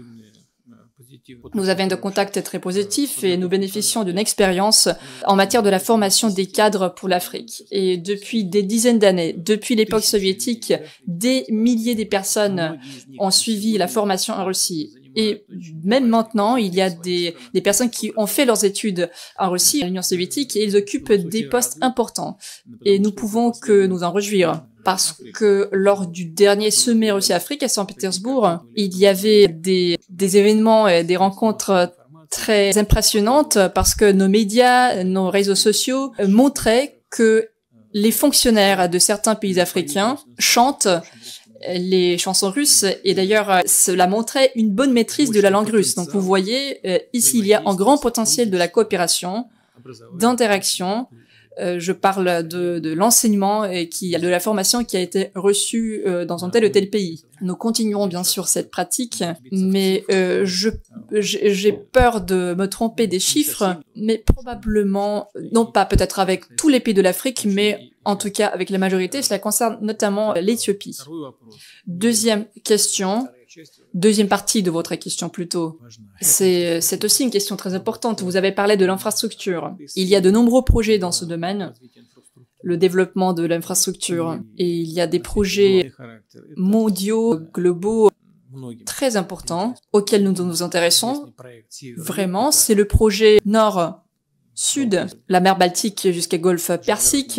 nous avons des contacts très positifs et nous bénéficions d'une expérience en matière de la formation des cadres pour l'Afrique. Et depuis des dizaines d'années, depuis l'époque soviétique, des milliers de personnes ont suivi la formation en Russie. Et même maintenant, il y a des, des personnes qui ont fait leurs études en Russie, en Union soviétique, et ils occupent des postes importants. Et nous pouvons que nous en réjouir. Parce que lors du dernier sommet Russie-Afrique à Saint-Pétersbourg, il y avait des, des événements et des rencontres très impressionnantes parce que nos médias, nos réseaux sociaux montraient que les fonctionnaires de certains pays africains chantent les chansons russes, et d'ailleurs cela montrait une bonne maîtrise de la langue russe. Donc vous voyez, euh, ici il y a un grand potentiel de la coopération, d'interaction. Euh, je parle de, de l'enseignement et qui, de la formation qui a été reçue euh, dans un tel ou tel pays. Nous continuerons bien sûr cette pratique, mais euh, je j'ai peur de me tromper des chiffres, mais probablement, non pas peut-être avec tous les pays de l'Afrique, mais en tout cas avec la majorité. Cela concerne notamment l'Éthiopie. Deuxième question. Deuxième partie de votre question plutôt, c'est c'est aussi une question très importante. Vous avez parlé de l'infrastructure. Il y a de nombreux projets dans ce domaine, le développement de l'infrastructure, et il y a des projets mondiaux, globaux, très importants, auxquels nous nous intéressons. Vraiment, c'est le projet nord-sud, la mer Baltique jusqu'à Golfe Persique,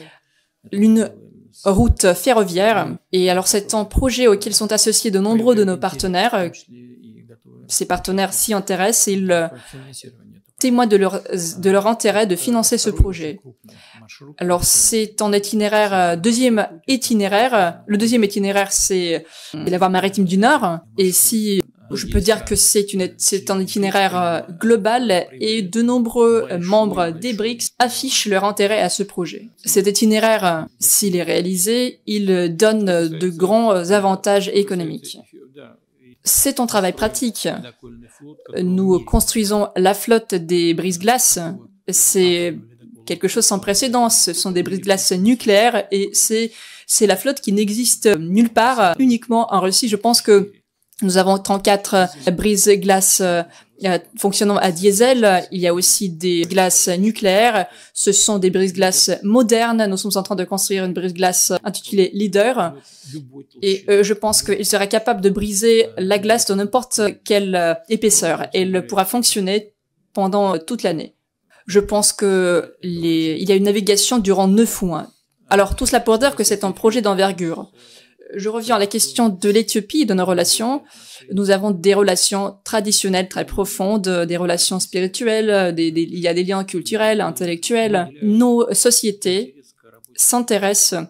une route ferroviaire. Et alors c'est un projet auquel sont associés de nombreux de nos partenaires. Ces partenaires s'y intéressent et ils témoignent de leur, de leur intérêt de financer ce projet. Alors c'est un itinéraire, deuxième itinéraire. Le deuxième itinéraire, c'est la voie maritime du Nord. Et si je peux dire que c'est une, c'est un itinéraire global et de nombreux membres des BRICS affichent leur intérêt à ce projet. Cet itinéraire, s'il est réalisé, il donne de grands avantages économiques. C'est un travail pratique. Nous construisons la flotte des brise-glaces. C'est quelque chose sans précédent. Ce sont des brise-glaces nucléaires et c'est, c'est la flotte qui n'existe nulle part, uniquement en Russie. Je pense que nous avons trente-quatre brise-glaces euh, fonctionnant à diesel. Il y a aussi des glaces nucléaires. Ce sont des brise-glaces modernes. Nous sommes en train de construire une brise-glace intitulée Leader. Et euh, je pense qu'il sera capable de briser la glace de n'importe quelle euh, épaisseur. Et elle pourra fonctionner pendant toute l'année. Je pense que les... il y a une navigation durant neuf mois. Alors tout cela pour dire que c'est un projet d'envergure. Je reviens à la question de l'Éthiopie et de nos relations. Nous avons des relations traditionnelles très profondes, des relations spirituelles, des, des, il y a des liens culturels, intellectuels. Nos sociétés s'intéressent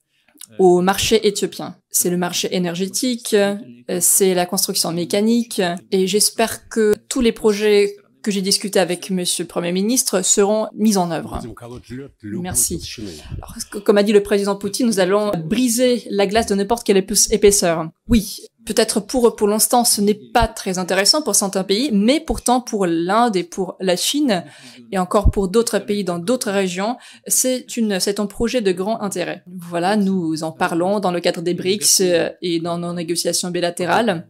au marché éthiopien. C'est le marché énergétique, c'est la construction mécanique, et j'espère que tous les projets que j'ai discuté avec Monsieur le Premier ministre seront mis en œuvre. Merci. Alors, comme a dit le président Poutine, nous allons briser la glace de n'importe quelle épaisseur. Oui, peut-être pour pour l'instant ce n'est pas très intéressant pour certains pays, mais pourtant pour l'Inde et pour la Chine et encore pour d'autres pays dans d'autres régions, c'est une c'est un projet de grand intérêt. Voilà, nous en parlons dans le cadre des BRICS et dans nos négociations bilatérales.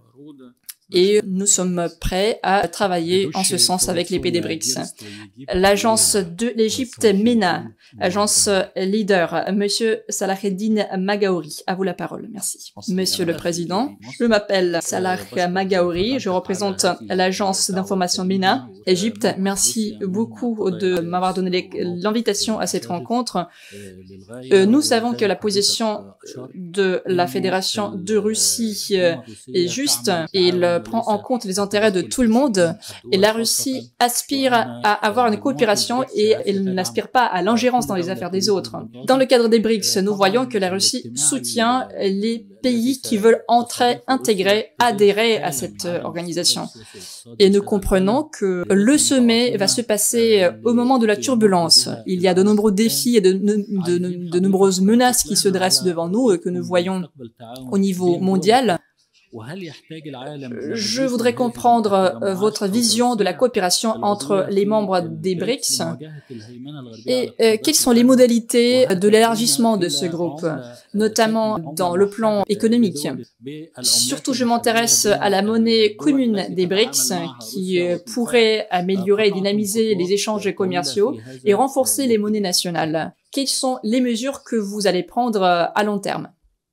Et nous sommes prêts à travailler en ce sens avec les pays des BRICS. L'agence de l'Égypte, MENA, agence leader, Monsieur Salaheddine Magaouri, à vous la parole, merci. Monsieur le Président, je m'appelle Salah Magaouri, je représente l'agence d'information MENA, Égypte. Merci beaucoup de m'avoir donné l'invitation à cette rencontre. Euh, nous savons que la position de la Fédération de Russie est juste et il prend en compte les intérêts de tout le monde et la Russie aspire à avoir une coopération et elle n'aspire pas à l'ingérence dans les affaires des autres. Dans le cadre des BRICS, nous voyons que la Russie soutient les pays qui veulent entrer, intégrer, adhérer à cette organisation. Et nous comprenons que le sommet va se passer au moment de la turbulence. Il y a de nombreux défis et de, de, de, de nombreuses menaces qui se dressent devant nous et que nous voyons au niveau mondial. Je voudrais comprendre euh, votre vision de la coopération entre les membres des BRICS et euh, quelles sont les modalités de l'élargissement de ce groupe, notamment dans le plan économique. Surtout, je m'intéresse à la monnaie commune des BRICS qui euh, pourrait améliorer et dynamiser les échanges commerciaux et renforcer les monnaies nationales. Quelles sont les mesures que vous allez prendre euh, à long terme?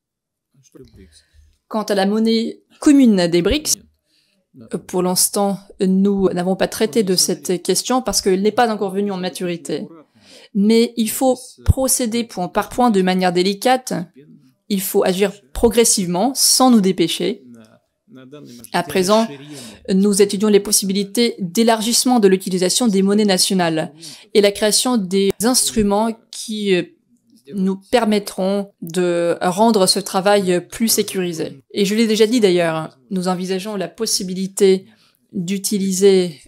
Quant à la monnaie commune des BRICS, pour l'instant, nous n'avons pas traité de cette question parce qu'elle n'est pas encore venue en maturité. Mais il faut procéder point par point de manière délicate. Il faut agir progressivement, sans nous dépêcher. À présent, nous étudions les possibilités d'élargissement de l'utilisation des monnaies nationales et la création des instruments qui nous permettront de rendre ce travail plus sécurisé. Et je l'ai déjà dit d'ailleurs, nous envisageons la possibilité d'utiliser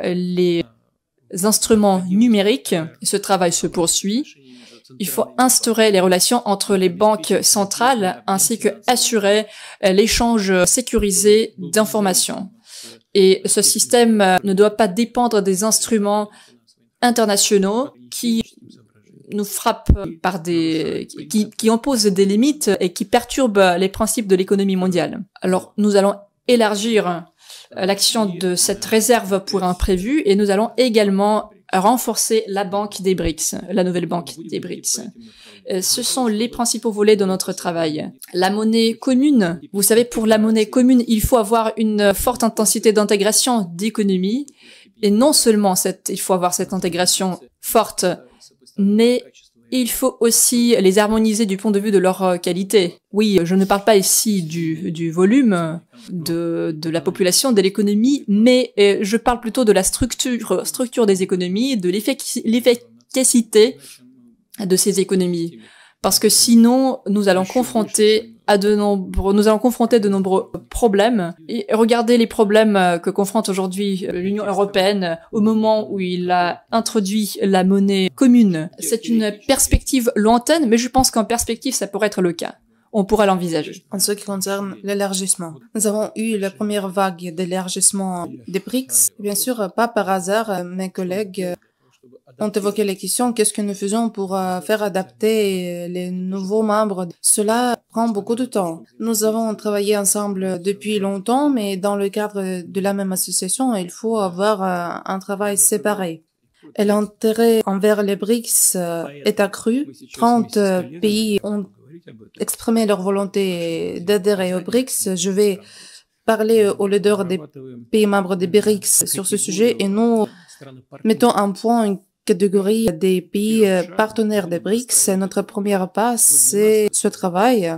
les instruments numériques. Ce travail se poursuit. Il faut instaurer les relations entre les banques centrales ainsi que assurer l'échange sécurisé d'informations. Et ce système ne doit pas dépendre des instruments internationaux qui nous frappent par des, qui, qui imposent des limites et qui perturbent les principes de l'économie mondiale. Alors, nous allons élargir l'action de cette réserve pour imprévus et nous allons également renforcer la banque des B R I C S, la nouvelle banque des B R I C S. Ce sont les principaux volets de notre travail. La monnaie commune. Vous savez, pour la monnaie commune, il faut avoir une forte intensité d'intégration d'économmies. Et non seulement cette, il faut avoir cette intégration forte, mais il faut aussi les harmoniser du point de vue de leur qualité. Oui, je ne parle pas ici du, du volume de, de la population, de l'économie, mais je parle plutôt de la structure, structure des économies, de l'efficacité de ces économies. Parce que sinon, nous allons confronter à de nombreux, nous allons confronter de nombreux problèmes. Et regardez les problèmes que confronte aujourd'hui l'Union européenne au moment où il a introduit la monnaie commune. C'est une perspective lointaine, mais je pense qu'en perspective, ça pourrait être le cas. On pourra l'envisager.
En ce qui concerne l'élargissement, nous avons eu la première vague d'élargissement des B R I C S. Bien sûr, pas par hasard, mes collègues ont évoqué les questions, qu'est-ce que nous faisons pour euh, faire adapter les nouveaux membres. Cela prend beaucoup de temps. Nous avons travaillé ensemble depuis longtemps, mais dans le cadre de la même association, il faut avoir euh, un travail séparé. Et l'intérêt envers les B R I C S euh, est accru. trente euh, pays ont exprimé leur volonté d'adhérer aux B R I C S. Je vais parler aux leaders des pays membres des B R I C S sur ce sujet et nous mettons en point une catégorie des pays partenaires des B R I C S. Notre première pas, c'est ce travail.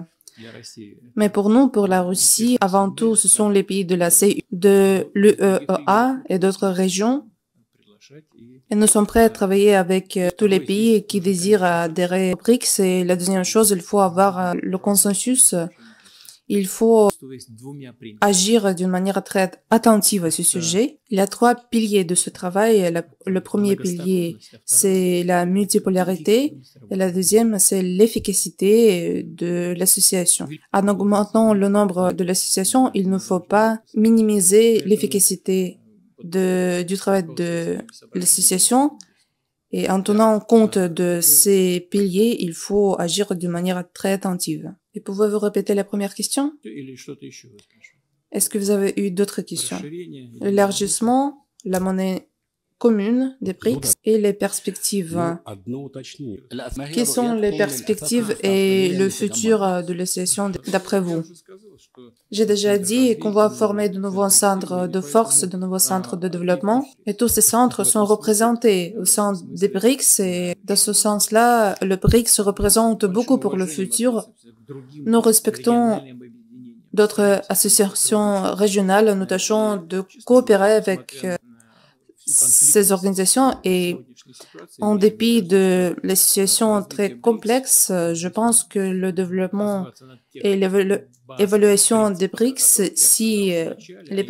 Mais pour nous, pour la Russie, avant tout, ce sont les pays de la C U, de l'U E E A et d'autres régions. Et nous sommes prêts à travailler avec tous les pays qui désirent adhérer au B R I C S. Et la deuxième chose, il faut avoir le consensus. Il faut agir d'une manière très attentive à ce sujet. Il y a trois piliers de ce travail. Le premier pilier, c'est la multipolarité. Et la deuxième, c'est l'efficacité de l'association. En augmentant le nombre de l'association, il ne faut pas minimiser l'efficacité de, du travail de l'association. Et en tenant compte de ces piliers, il faut agir d'une manière très attentive. Et pouvez-vous répéter la première question? Est-ce que vous avez eu d'autres questions? L'élargissement, la monnaie commune des B R I C S et les perspectives. Quelles sont les perspectives et le futur de l'association d'après vous? J'ai déjà dit qu'on va former de nouveaux centres de force, de nouveaux centres de développement, et tous ces centres sont représentés au sein des B R I C S, et dans ce sens-là, le B R I C S représente beaucoup pour le futur. Nous respectons d'autres associations régionales, nous tâchons de coopérer avec ces organisations et en dépit de la situation très complexe, je pense que le développement et l'évaluation des B R I C S, si les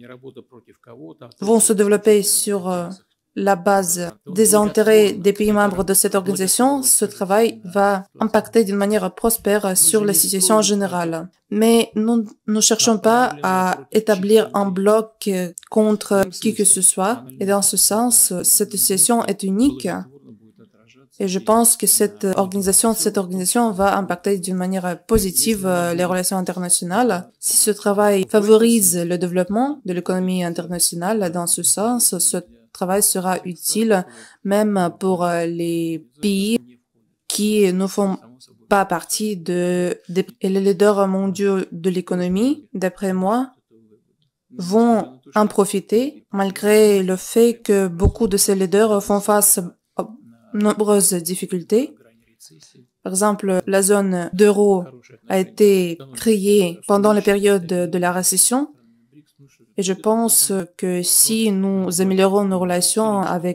vont se développer sur la base des intérêts des pays membres de cette organisation, ce travail va impacter d'une manière prospère sur la situation générale. Mais nous ne cherchons pas à établir un bloc contre qui que ce soit. Et dans ce sens, cette association est unique. Et je pense que cette organisation, cette organisation va impacter d'une manière positive les relations internationales. Si ce travail favorise le développement de l'économie internationale, dans ce sens, ce travail sera utile même pour les pays qui ne font pas partie de, de et les leaders mondiaux de l'économie, d'après moi, vont en profiter malgré le fait que beaucoup de ces leaders font face à nombreuses difficultés. Par exemple, la zone d'euro a été créée pendant la période de la récession. Et je pense que si nous améliorons nos relations avec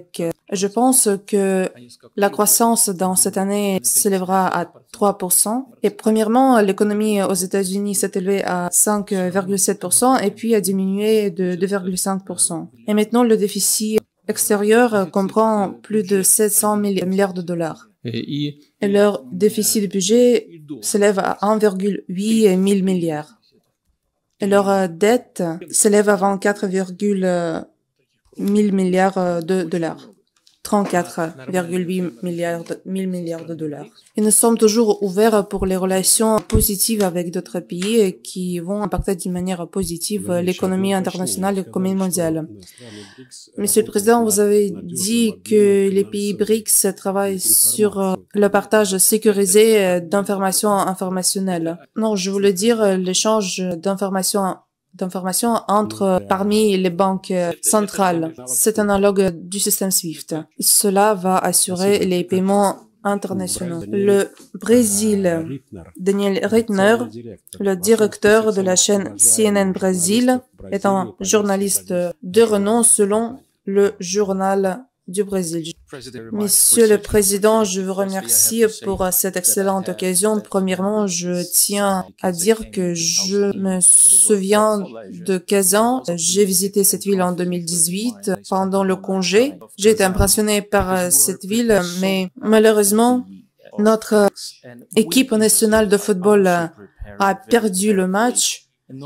Je pense que la croissance dans cette année s'élèvera à trois pour cent. Et premièrement, l'économie aux États-Unis s'est élevée à cinq virgule sept pour cent et puis a diminué de deux virgule cinq pour cent. Et maintenant, le déficit extérieur comprend plus de sept cents milliards de dollars. Et leur déficit de budget s'élève à un virgule huit milliard. Et leur dette s'élève à vingt-quatre virgule mille milliards de dollars. trente-quatre virgule huit milliards de, mille milliards de dollars. Et nous sommes toujours ouverts pour les relations positives avec d'autres pays qui vont impacter d'une manière positive l'économie internationale et l'économie mondiale. Monsieur le Président, vous avez dit que les pays BRICS travaillent sur le partage sécurisé d'informations informationnelles. Non, je voulais dire l'échange d'informations d'informations entre parmi les banques centrales. C'est un analogue du système SWIFT. Cela va assurer les paiements internationaux. Le Brésil, Daniel Rittner, le directeur de la chaîne C N N Brésil, est un journaliste de renom selon le journal du Brésil. Monsieur le Président, je vous remercie pour cette excellente occasion. Premièrement, je tiens à dire que je me souviens de Kazan. J'ai visité cette ville en deux mille dix-huit pendant le congé. J'ai été impressionné par cette ville, mais malheureusement, notre équipe nationale de football a perdu le match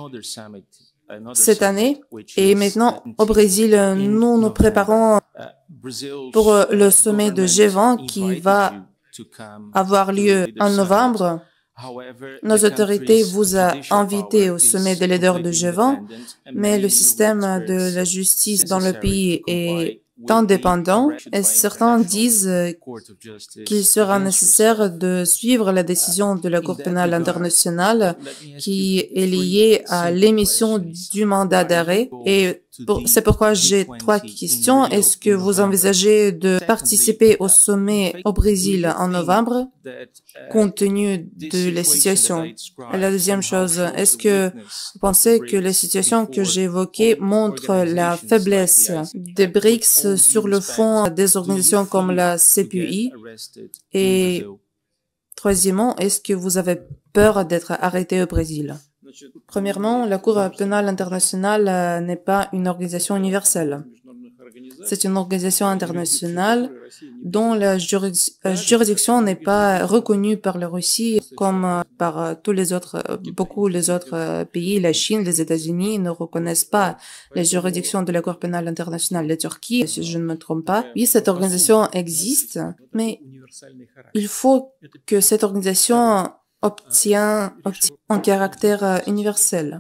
cette année. Et maintenant, au Brésil, nous nous préparons pour le sommet de G vingt qui va avoir lieu en novembre. Nos autorités vous ont invité au sommet des leaders de G vingt, mais le système de la justice dans le pays est indépendant et certains disent qu'il sera nécessaire de suivre la décision de la Cour pénale internationale qui est liée à l'émission du mandat d'arrêt. Et c'est pourquoi j'ai trois questions. Est-ce que vous envisagez de participer au sommet au Brésil en novembre, compte tenu de la situation? Et la deuxième chose, est-ce que vous pensez que la situation que j'ai évoquée montre la faiblesse des BRICS sur le fond des organisations comme la C P U I? Et troisièmement, est-ce que vous avez peur d'être arrêté au Brésil? Premièrement, la Cour pénale internationale n'est pas une organisation universelle. C'est une organisation internationale dont la juridiction n'est pas reconnue par la Russie comme par tous les autres, beaucoup les autres pays. La Chine, les États-Unis ne reconnaissent pas la juridiction de la Cour pénale internationale. La Turquie, si je ne me trompe pas. Oui, cette organisation existe, mais il faut que cette organisation obtient, obtient un caractère universel.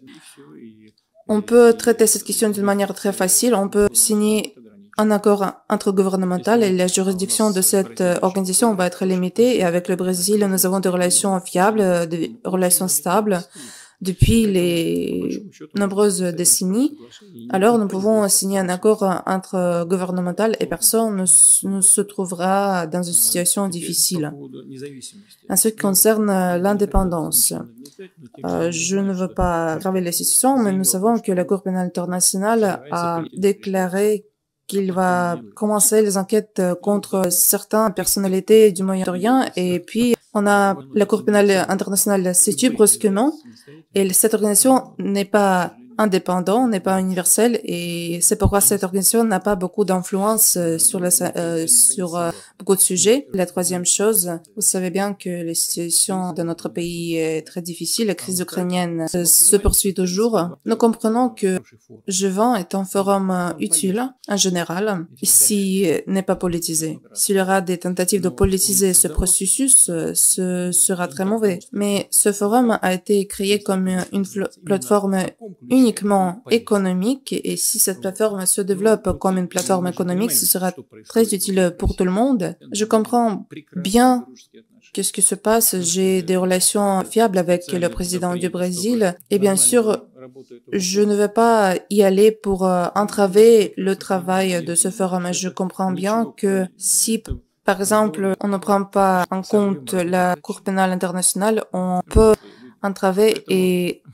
On peut traiter cette question d'une manière très facile. On peut signer un accord intergouvernemental et la juridiction de cette organisation va être limitée. Et avec le Brésil, nous avons des relations fiables, des relations stables depuis les nombreuses décennies. Alors, nous pouvons signer un accord intergouvernemental et personne ne, ne se trouvera dans une situation difficile. En ce qui concerne l'indépendance, euh, je ne veux pas aggraver la situation, mais nous savons que la Cour pénale internationale a déclaré qu'il va commencer les enquêtes contre certaines personnalités du Moyen-Orient et puis on a la Cour pénale internationale s'est tue brusquement et cette organisation n'est pas indépendante, n'est pas universelle et c'est pourquoi cette organisation n'a pas beaucoup d'influence sur, le, euh, sur euh, beaucoup de sujets. La troisième chose, vous savez bien que la situation de notre pays est très difficile, la crise ukrainienne euh, se poursuit toujours. Nous comprenons que G vingt est un forum utile en général, s'il n'est pas politisé. S'il y aura des tentatives de politiser ce processus, ce sera très mauvais. Mais ce forum a été créé comme une plateforme unique uniquement économique et si cette plateforme se développe comme une plateforme économique, ce sera très utile pour tout le monde. Je comprends bien qu'est-ce qui se passe. J'ai des relations fiables avec le président du Brésil et bien sûr, je ne vais pas y aller pour entraver le travail de ce forum. Je comprends bien que si par exemple, on ne prend pas en compte la Cour pénale internationale, on peut entraver et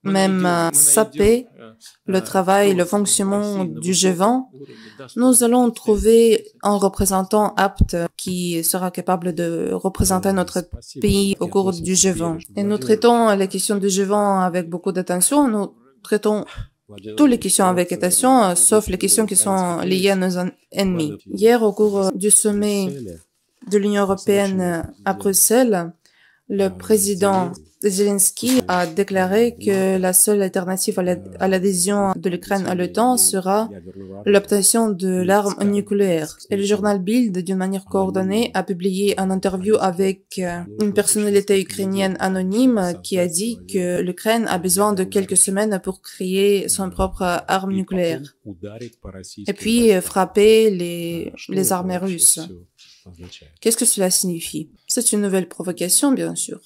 même saper le travail, le fonctionnement du G vingt, nous allons trouver un représentant apte qui sera capable de représenter notre pays au cours du G vingt. Et nous traitons les questions du G vingt avec beaucoup d'attention. Nous traitons toutes les questions avec attention, sauf les questions qui sont liées à nos ennemis. Hier, au cours du sommet de l'Union européenne à Bruxelles, le président Zelensky a déclaré que la seule alternative à l'adhésion de l'Ukraine à l'OTAN sera l'obtention de l'arme nucléaire. Et le journal Bild, d'une manière coordonnée, a publié une interview avec une personnalité ukrainienne anonyme qui a dit que l'Ukraine a besoin de quelques semaines pour créer son propre arme nucléaire et puis frapper les, les armées russes. Qu'est-ce que cela signifie? C'est une nouvelle provocation, bien sûr.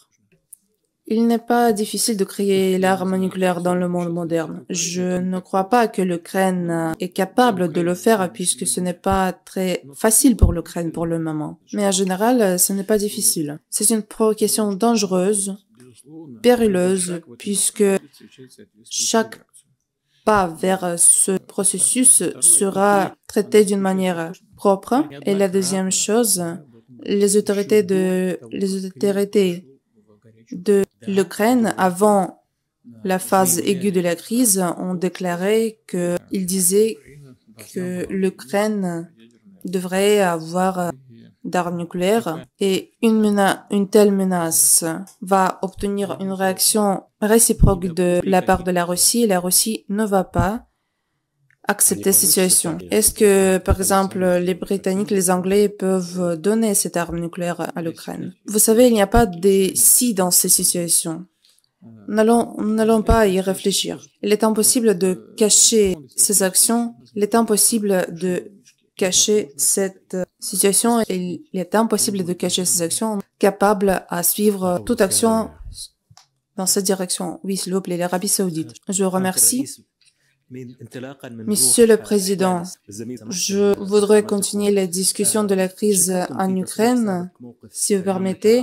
Il n'est pas difficile de créer l'arme nucléaire dans le monde moderne. Je ne crois pas que l'Ukraine est capable de le faire puisque ce n'est pas très facile pour l'Ukraine pour le moment. Mais en général, ce n'est pas difficile. C'est une provocation dangereuse, périlleuse, puisque chaque pas vers ce processus sera traité d'une manière propre. Et la deuxième chose, les autorités de, les autorités de l'Ukraine, avant la phase aiguë de la crise, ont déclaré qu'ils disaient que l'Ukraine devrait avoir d'armes nucléaires et une, mena une telle menace va obtenir une réaction réciproque de la part de la Russie et la Russie ne va pas accepter cette situation. Est-ce que, par exemple, les Britanniques, les Anglais peuvent donner cette arme nucléaire à l'Ukraine? Vous savez, il n'y a pas de si dans ces situations. N'allons pas y réfléchir. Il est impossible de cacher ces actions. Il est impossible de cacher cette situation. Il est impossible de cacher ces actions capables à suivre toute action dans cette direction. Oui, s'il vous plaît, l'Arabie Saoudite. Je vous remercie. Monsieur le Président, je voudrais continuer la discussion de la crise en Ukraine, si vous permettez.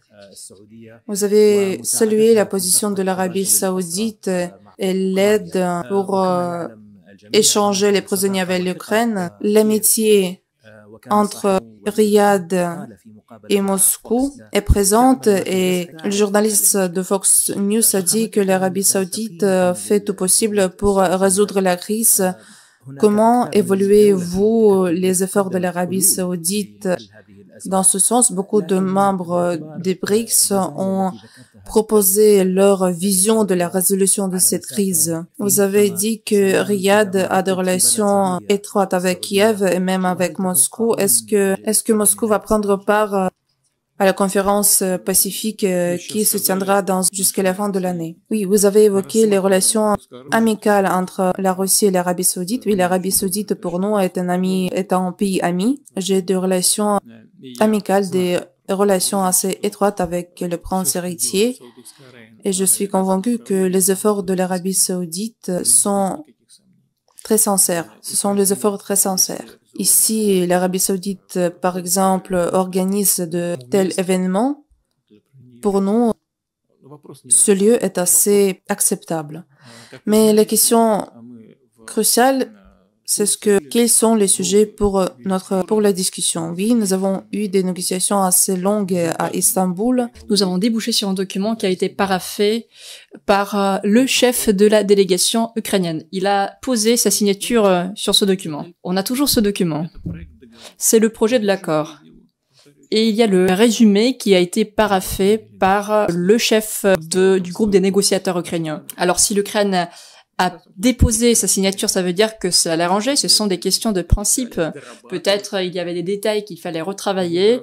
Vous avez salué la position de l'Arabie Saoudite et l'aide pour euh, échanger les prisonniers avec l'Ukraine. L'amitié entre Riyad et Moscou est présente et le journaliste de Fox News a dit que l'Arabie Saoudite fait tout possible pour résoudre la crise. Comment évaluez-vous les efforts de l'Arabie Saoudite dans ce sens? Beaucoup de membres des BRICS ont proposé leur vision de la résolution de cette crise. Vous avez dit que Riyad a des relations étroites avec Kiev et même avec Moscou. Est-ce que, est-ce que Moscou va prendre part à la conférence pacifique qui se tiendra dans, jusqu'à la fin de l'année? Oui, vous avez évoqué les relations amicales entre la Russie et l'Arabie Saoudite. Oui, l'Arabie Saoudite pour nous est un ami, est un pays ami. J'ai des relations amicales, des relations assez étroites avec le prince héritier et je suis convaincu que les efforts de l'Arabie Saoudite sont très sincères. Ce sont des efforts très sincères. Ici, l'Arabie Saoudite, par exemple, organise de tels événements. Pour nous, ce lieu est assez acceptable. Mais la question cruciale, c'est ce que, quels sont les sujets pour notre, pour la discussion. Oui, nous avons eu des négociations assez longues à Istanbul.
Nous avons débouché sur un document qui a été paraphé par le chef de la délégation ukrainienne. Il a posé sa signature sur ce document. On a toujours ce document. C'est le projet de l'accord. Et il y a le résumé qui a été paraphé par le chef de, du groupe des négociateurs ukrainiens. Alors si l'Ukraine a déposé sa signature, ça veut dire que ça l'arrangeait. Ce sont des questions de principe. Peut-être il y avait des détails qu'il fallait retravailler,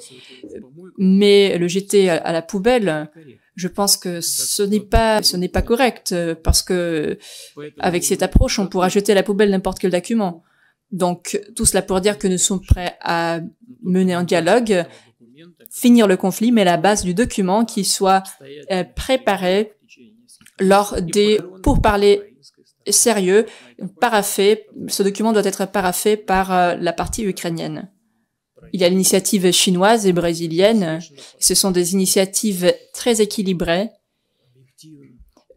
mais le jeter à la poubelle, je pense que ce n'est pas, ce n'est pas correct, parce que avec cette approche, on pourra jeter à la poubelle n'importe quel document. Donc, tout cela pour dire que nous sommes prêts à mener un dialogue, finir le conflit, mais la base du document qui soit euh, préparé lors des pourparlers sérieux, paraphé. Ce document doit être paraphé par euh, la partie ukrainienne. Il y a l'initiative chinoise et brésilienne. Ce sont des initiatives très équilibrées.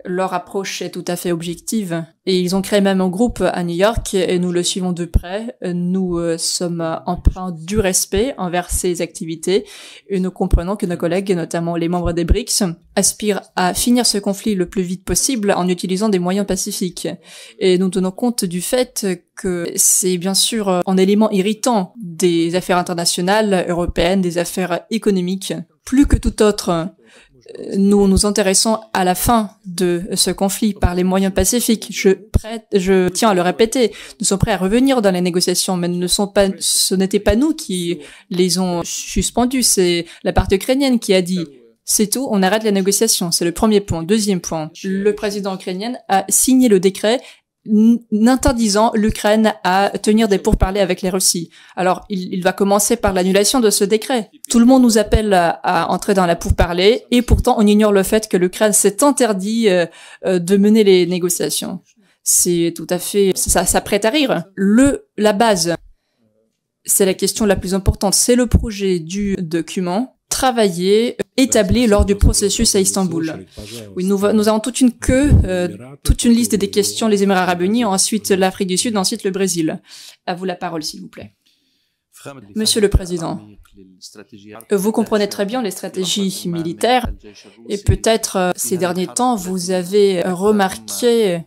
leur approche est tout à fait objective. Et ils ont créé même un groupe à New York et nous le suivons de près. Nous euh, sommes empreints du respect envers ces activités et nous comprenons que nos collègues, notamment les membres des B R I C S, aspirent à finir ce conflit le plus vite possible en utilisant des moyens pacifiques. Et nous tenons compte du fait que c'est bien sûr un élément irritant des affaires internationales européennes, des affaires économiques. Plus que tout autre, nous nous intéressons à la fin de ce conflit par les moyens pacifiques. Je, prête, je tiens à le répéter, nous sommes prêts à revenir dans les négociations, mais ne sont pas, ce n'était pas nous qui les ont suspendus, c'est la partie ukrainienne qui a dit « c'est tout, on arrête les négociations ». C'est le premier point. Deuxième point, le président ukrainien a signé le décret n'interdisant l'Ukraine à tenir des pourparlers avec les Russies. Alors, il, il va commencer par l'annulation de ce décret. Tout le monde nous appelle à, à entrer dans la pourparlers et pourtant on ignore le fait que l'Ukraine s'est interdit euh, de mener les négociations. C'est tout à fait... ça, ça prête à rire. Le, la base, c'est la question la plus importante. C'est le projet du document travaillé, établi lors du processus à Istanbul. Oui, nous, nous avons toute une queue, euh, toute une liste des questions, les Émirats arabes unis, ensuite l'Afrique du Sud, ensuite le Brésil. À vous la parole, s'il vous plaît. Monsieur le Président, vous comprenez très bien les stratégies militaires et peut-être euh, ces derniers temps, vous avez remarqué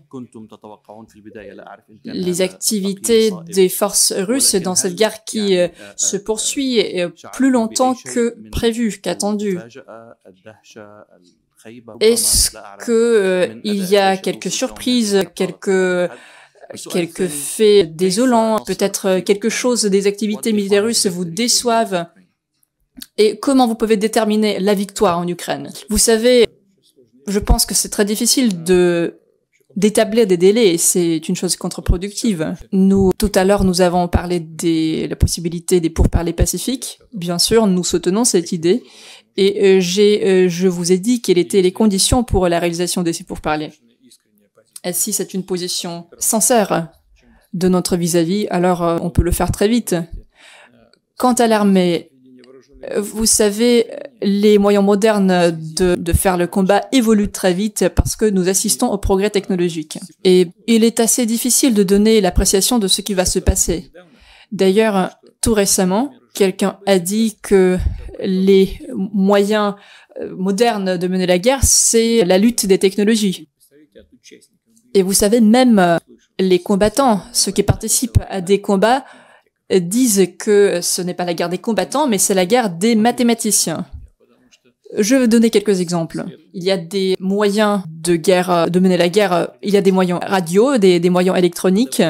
les activités des forces russes dans cette guerre qui euh, se poursuit euh, plus longtemps que prévu, qu'attendu. Est-ce que euh, il y a quelques surprises, quelques quelques faits désolants, peut-être quelque chose des activités militaires russes vous déçoivent? Et comment vous pouvez déterminer la victoire en Ukraine? Vous savez, je pense que c'est très difficile de d'établir des délais, c'est une chose contre-productive. Nous, tout à l'heure, nous avons parlé de la possibilité des pourparlers pacifiques. Bien sûr, nous soutenons cette idée. Et euh, j'ai, euh, je vous ai dit quelles étaient les conditions pour la réalisation de ces pourparlers. Et si c'est une position sincère de notre vis-à-vis, alors euh, on peut le faire très vite. Quant à l'armée, vous savez, les moyens modernes de, de faire le combat évoluent très vite parce que nous assistons au progrès technologique. Et il est assez difficile de donner l'appréciation de ce qui va se passer. D'ailleurs, tout récemment, quelqu'un a dit que les moyens modernes de mener la guerre, c'est la lutte des technologies. Et vous savez, même les combattants, ceux qui participent à des combats, disent que ce n'est pas la guerre des combattants, mais c'est la guerre des mathématiciens. Je vais donner quelques exemples. Il y a des moyens de guerre, de mener la guerre, il y a des moyens radio, des, des moyens électroniques,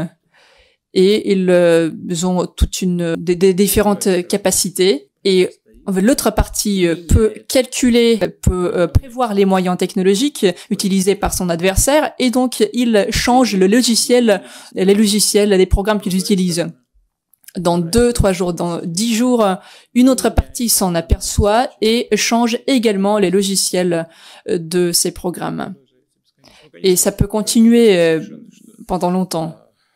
et ils ont toute une, des, des différentes capacités, et l'autre partie peut calculer, peut prévoir les moyens technologiques utilisés par son adversaire, et donc il change le logiciel, les logiciels, les programmes qu'ils utilisent. Dans deux, trois jours, dans dix jours, une autre partie s'en aperçoit et change également les logiciels de ces programmes. Et ça peut continuer pendant longtemps,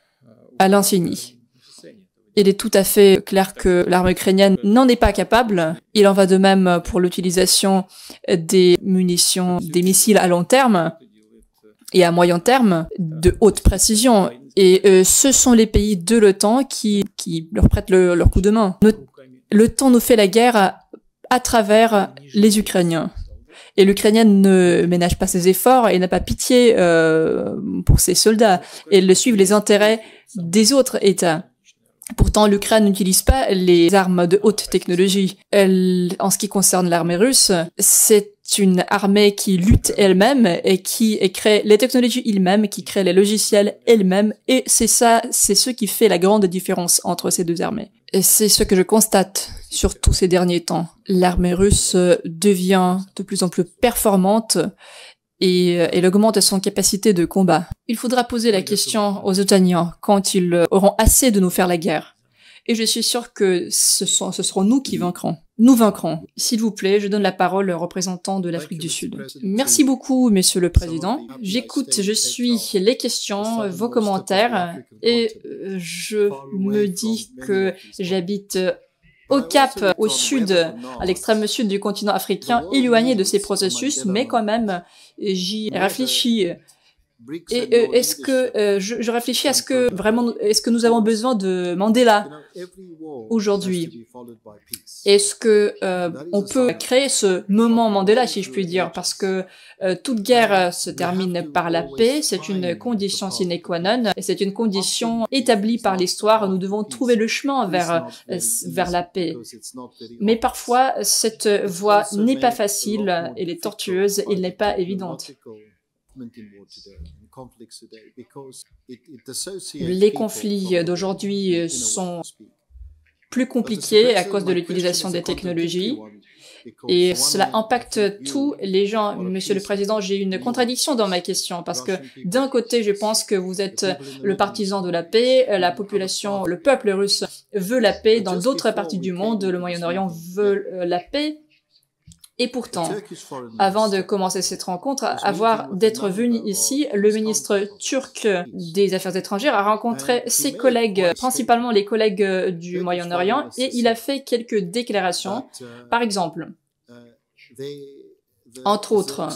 à l'infini. Il est tout à fait clair que l'armée ukrainienne n'en est pas capable. Il en va de même pour l'utilisation des munitions, des missiles à long terme et à moyen terme de haute précision. Et euh, ce sont les pays de l'OTAN qui, qui leur prêtent le, leur coup de main. L'OTAN nous fait la guerre à, à travers les Ukrainiens. Et l'Ukrainien ne ménage pas ses efforts et n'a pas pitié euh, pour ses soldats. Et elle suit les intérêts des autres États. Pourtant, l'Ukraine n'utilise pas les armes de haute technologie. Elle, en ce qui concerne l'armée russe, c'est une armée qui lutte elle-même et qui crée les technologies elle-même, qui crée les logiciels elle-même. Et c'est ça, c'est ce qui fait la grande différence entre ces deux armées. Et c'est ce que je constate, surtout ces derniers temps. L'armée russe devient de plus en plus performante et elle augmente son capacité de combat. Il faudra poser la question aux Otaniens quand ils auront assez de nous faire la guerre. Et je suis sûr que ce, sont, ce seront nous qui vaincrons. Nous vaincrons. S'il vous plaît, je donne la parole au représentant de l'Afrique du Sud. Merci beaucoup, Monsieur le Président. J'écoute, je suis les questions, vos commentaires, et je me dis que j'habite au Cap, au sud, à l'extrême sud du continent africain, éloigné de ces processus, mais quand même, j'y réfléchis. Et euh, est-ce que euh, je, je réfléchis à ce que vraiment est-ce que nous avons besoin de Mandela aujourd'hui? Est-ce que euh, on peut créer ce moment Mandela, si je puis dire, parce que euh, toute guerre se termine par la paix, c'est une condition sine qua non et c'est une condition établie par l'histoire. Nous devons trouver le chemin vers euh, vers la paix. Mais parfois cette voie n'est pas facile, elle est tortueuse, elle n'est pas évidente. Les conflits d'aujourd'hui sont plus compliqués à cause de l'utilisation des technologies et cela impacte tous les gens. Monsieur le Président, j'ai une contradiction dans ma question parce que d'un côté, je pense que vous êtes le partisan de la paix, la population, le peuple russe veut la paix, dans d'autres parties du monde, le Moyen-Orient veut la paix. Et pourtant, avant de commencer cette rencontre, avoir d'être venu ici, le ministre turc des Affaires étrangères a rencontré ses collègues, principalement les collègues du Moyen-Orient, et il a fait quelques déclarations. Par exemple, entre autres,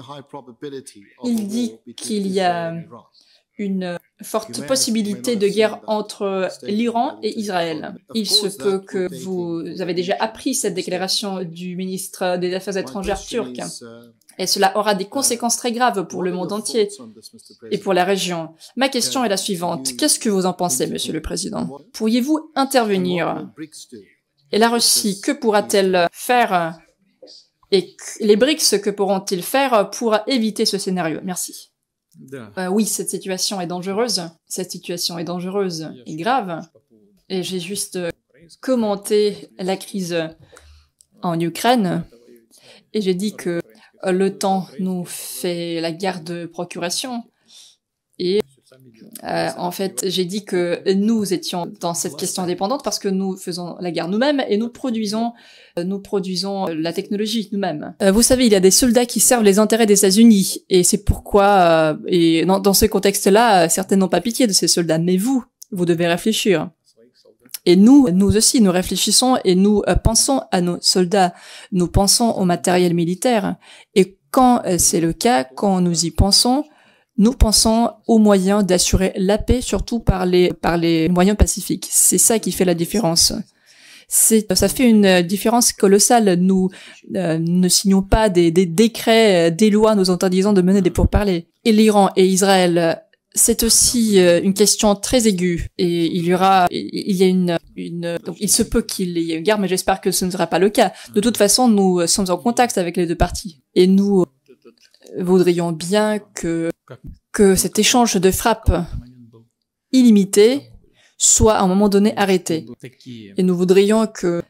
il dit qu'il y a une forte possibilité de guerre entre l'Iran et Israël. Il se peut que vous avez déjà appris cette déclaration du ministre des Affaires étrangères turc. Et cela aura des conséquences très graves pour le monde entier et pour la région. Ma question est la suivante. Qu'est-ce que vous en pensez, Monsieur le Président? Pourriez-vous intervenir? Et la Russie, que pourra-t-elle faire? Et les BRICS, que pourront-ils faire pour éviter ce scénario? Merci. Euh, oui, cette situation est dangereuse. Cette situation est dangereuse et grave. Et j'ai juste commenté la crise en Ukraine. Et j'ai dit que le temps nous fait la guerre de procuration. Et euh, en fait, j'ai dit que nous étions dans cette question indépendante parce que nous faisons la guerre nous-mêmes et nous produisons, nous produisons la technologie nous-mêmes. Euh, vous savez, il y a des soldats qui servent les intérêts des États-Unis et c'est pourquoi, euh, et dans, dans ce contexte-là, certains n'ont pas pitié de ces soldats, mais vous, vous devez réfléchir. Et nous, nous aussi, nous réfléchissons et nous euh, pensons à nos soldats, nous pensons au matériel militaire. Et quand euh, c'est le cas, quand nous y pensons, nous pensons aux moyens d'assurer la paix, surtout par les, par les moyens pacifiques. C'est ça qui fait la différence. C'est, ça fait une différence colossale. Nous euh, ne signons pas des, des décrets, des lois nous interdisant de mener des pourparlers. Et l'Iran et Israël, c'est aussi euh, une question très aiguë. Et il y aura, il y a une, une donc il se peut qu'il y ait une guerre, mais j'espère que ce ne sera pas le cas. De toute façon, nous sommes en contact avec les deux parties. Et nous voudrions bien que, que cet échange de frappes illimité soit à un moment donné arrêté. Et nous voudrions que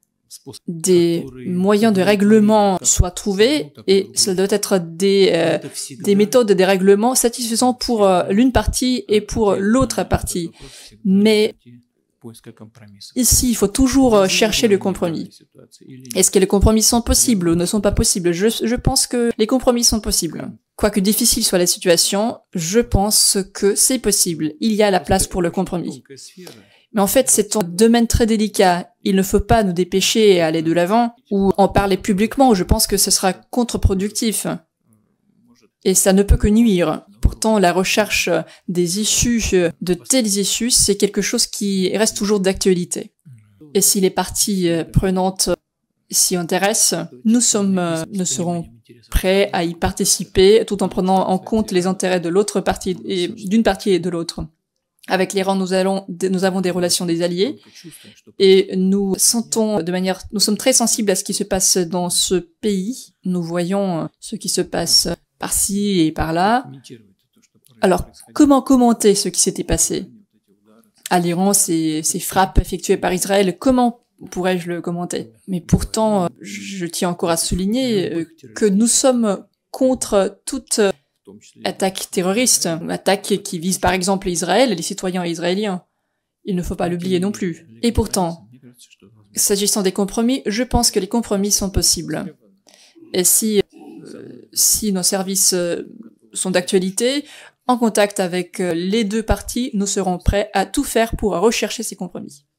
des moyens de règlement soient trouvés et cela doit être des, euh, des méthodes de règlement satisfaisant pour euh, l'une partie et pour l'autre partie. Mais ici, il faut toujours chercher le compromis. Est-ce que les compromis sont possibles ou ne sont pas possibles? je, je pense que les compromis sont possibles. Quoique difficile soit la situation, je pense que c'est possible. Il y a la place pour le compromis. Mais en fait, c'est un domaine très délicat. Il ne faut pas nous dépêcher et aller de l'avant ou en parler publiquement. Je pense que ce sera contre-productif. Et ça ne peut que nuire. Pourtant, la recherche des issues, de telles issues, c'est quelque chose qui reste toujours d'actualité. Et si les parties prenantes s'y intéressent, nous sommes, nous serons prêts à y participer tout en prenant en compte les intérêts de l'autre partie et d'une partie et de l'autre. Avec l'Iran, nous allons, nous avons des relations des alliés et nous sentons de manière, nous sommes très sensibles à ce qui se passe dans ce pays. Nous voyons ce qui se passe par-ci et par-là. Alors, comment commenter ce qui s'était passé à l'Iran, ces, ces frappes effectuées par Israël? Comment pourrais-je le commenter? Mais pourtant, je tiens encore à souligner que nous sommes contre toute attaque terroriste, attaque qui vise par exemple Israël et les citoyens israéliens. Il ne faut pas l'oublier non plus. Et pourtant, s'agissant des compromis, je pense que les compromis sont possibles. Et si, euh, si nos services euh, sont d'actualité, en contact avec euh, les deux parties, nous serons prêts à tout faire pour rechercher ces compromis.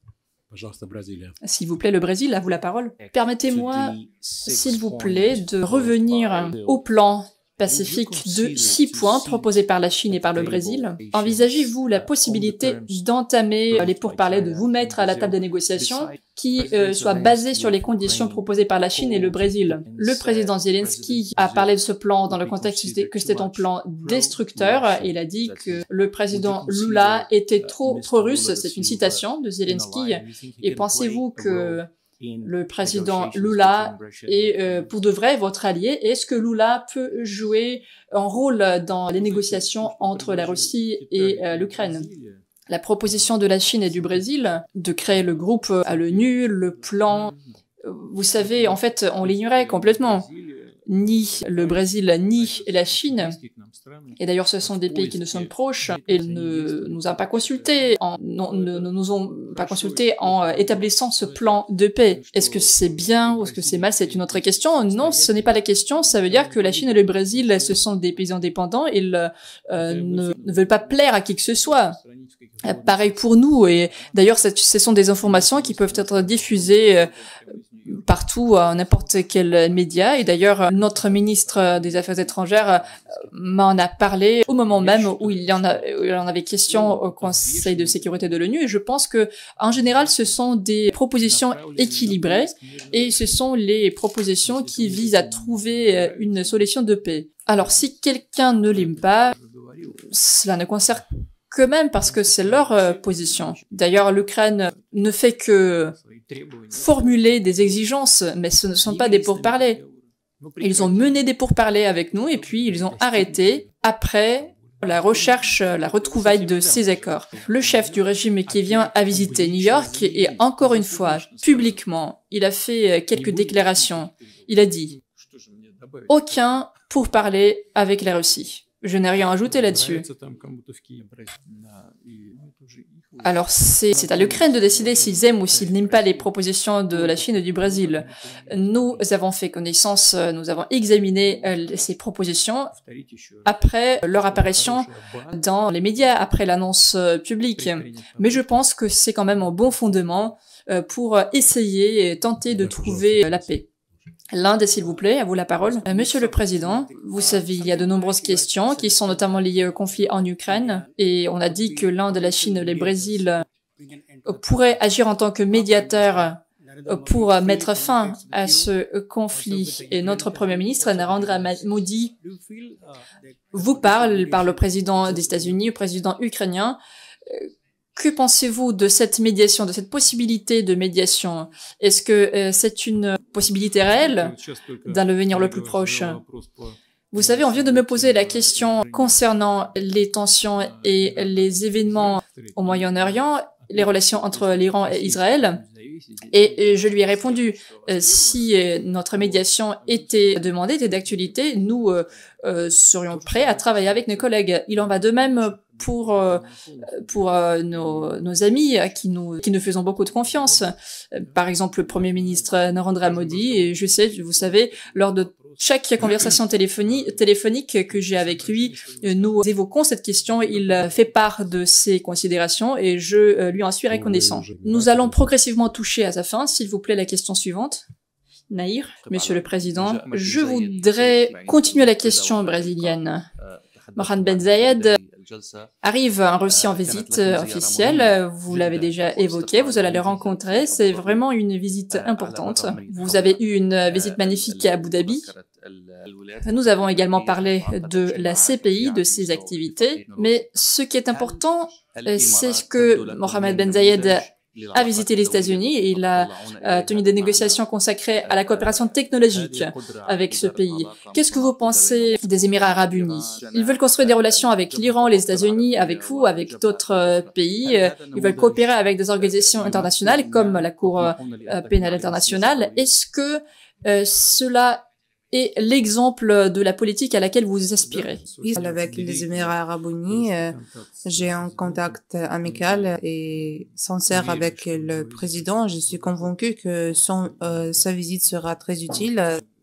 S'il vous plaît, le Brésil, à vous la parole. Permettez-moi, s'il vous plaît, de revenir au plan Pacifique de six points proposés par la Chine et par le Brésil. Envisagez-vous la possibilité d'entamer les pourparlers, de vous mettre à la table de négociation qui euh, soit basée sur les conditions proposées par la Chine et le Brésil? Le président Zelensky a parlé de ce plan dans le contexte que c'était un plan destructeur. Il a dit que le président Lula était trop pro-russe. C'est une citation de Zelensky. Et pensez-vous que le président Lula est euh, pour de vrai votre allié? Est-ce que Lula peut jouer un rôle dans les négociations entre la Russie et euh, l'Ukraine? La proposition de la Chine et du Brésil de créer le groupe à l'ONU, le plan, vous savez, en fait, on l'ignorait complètement. Ni le Brésil, ni la Chine, et d'ailleurs ce sont des pays qui nous sont proches, et ne nous ont pas consultés en, non, ne, ne nous ont pas consultés en euh, établissant ce plan de paix. Est-ce que c'est bien ou est-ce que c'est mal? C'est une autre question. Non, ce n'est pas la question. Ça veut dire que la Chine et le Brésil, ce sont des pays indépendants. Ils euh, ne, ne veulent pas plaire à qui que ce soit. Euh, pareil pour nous. Et d'ailleurs, ce sont des informations qui peuvent être diffusées euh, partout, à n'importe quel média. Et d'ailleurs, notre ministre des Affaires étrangères m'en a parlé au moment même où il y en, a, où il en avait question au Conseil de sécurité de l'ONU. Et je pense que, en général, ce sont des propositions équilibrées et ce sont les propositions qui visent à trouver une solution de paix. Alors, si quelqu'un ne l'aime pas, cela ne concerne qu'eux-mêmes parce que c'est leur euh, position. D'ailleurs, l'Ukraine ne fait que formuler des exigences, mais ce ne sont pas des pourparlers. Ils ont mené des pourparlers avec nous et puis ils ont arrêté après la recherche, la retrouvaille de ces accords. Le chef du régime qui vient à visiter New York et encore une fois, publiquement, il a fait quelques déclarations. Il a dit « Aucun pourparler avec la Russie ». Je n'ai rien ajouté là-dessus. Alors, c'est à l'Ukraine de décider s'ils aiment ou s'ils n'aiment pas les propositions de la Chine et du Brésil. Nous avons fait connaissance, nous avons examiné ces propositions après leur apparition dans les médias, après l'annonce publique. Mais je pense que c'est quand même un bon fondement pour essayer et tenter de trouver la paix. L'Inde, s'il vous plaît, à vous la parole. Euh, Monsieur le Président, vous savez, il y a de nombreuses questions qui sont notamment liées au conflit en Ukraine et on a dit que l'Inde, la Chine, le Brésil euh, pourraient agir en tant que médiateurs euh, pour euh, mettre fin à ce conflit. Et notre Premier ministre, Narendra Modi, vous parle par le président des États-Unis, le président ukrainien. Euh, Que pensez-vous de cette médiation, de cette possibilité de médiation? Est-ce que euh, c'est une possibilité réelle dans l'avenir le plus proche? Vous savez, on vient de me poser la question concernant les tensions et les événements au Moyen-Orient, les relations entre l'Iran et Israël. Et je lui ai répondu, euh, si euh, notre médiation était demandée, était d'actualité, nous euh, euh, serions prêts à travailler avec nos collègues. Il en va de même pour euh, pour euh, nos, nos amis à qui nous qui nous faisons beaucoup de confiance. Par exemple, le Premier ministre Narendra Modi, et je sais, vous savez, lors de chaque conversation téléphonique, téléphonique que j'ai avec lui, nous évoquons cette question. Il fait part de ses considérations et je lui en suis reconnaissant. Nous allons progressivement toucher à sa fin. S'il vous plaît, la question suivante. Naïr, Monsieur le Président, je voudrais continuer la question brésilienne. Mohamed Ben Zayed arrive en Russie en visite officielle, vous l'avez déjà évoqué, vous allez le rencontrer, c'est vraiment une visite importante. Vous avez eu une visite magnifique à Abu Dhabi. Nous avons également parlé de la C P I, de ses activités, mais ce qui est important, c'est que Mohamed Ben Zayed a visité les États-Unis et il a euh, tenu des négociations consacrées à la coopération technologique avec ce pays. Qu'est-ce que vous pensez des Émirats arabes unis? Ils veulent construire des relations avec l'Iran, les États-Unis, avec vous, avec d'autres euh, pays. Ils veulent coopérer avec des organisations internationales comme la Cour euh, pénale internationale. Est-ce que euh, cela est l'exemple de la politique à laquelle vous aspirez?
Avec les Émirats arabes unis, euh, j'ai un contact amical et sincère avec le président. Je suis convaincue que son, euh, sa visite sera très utile.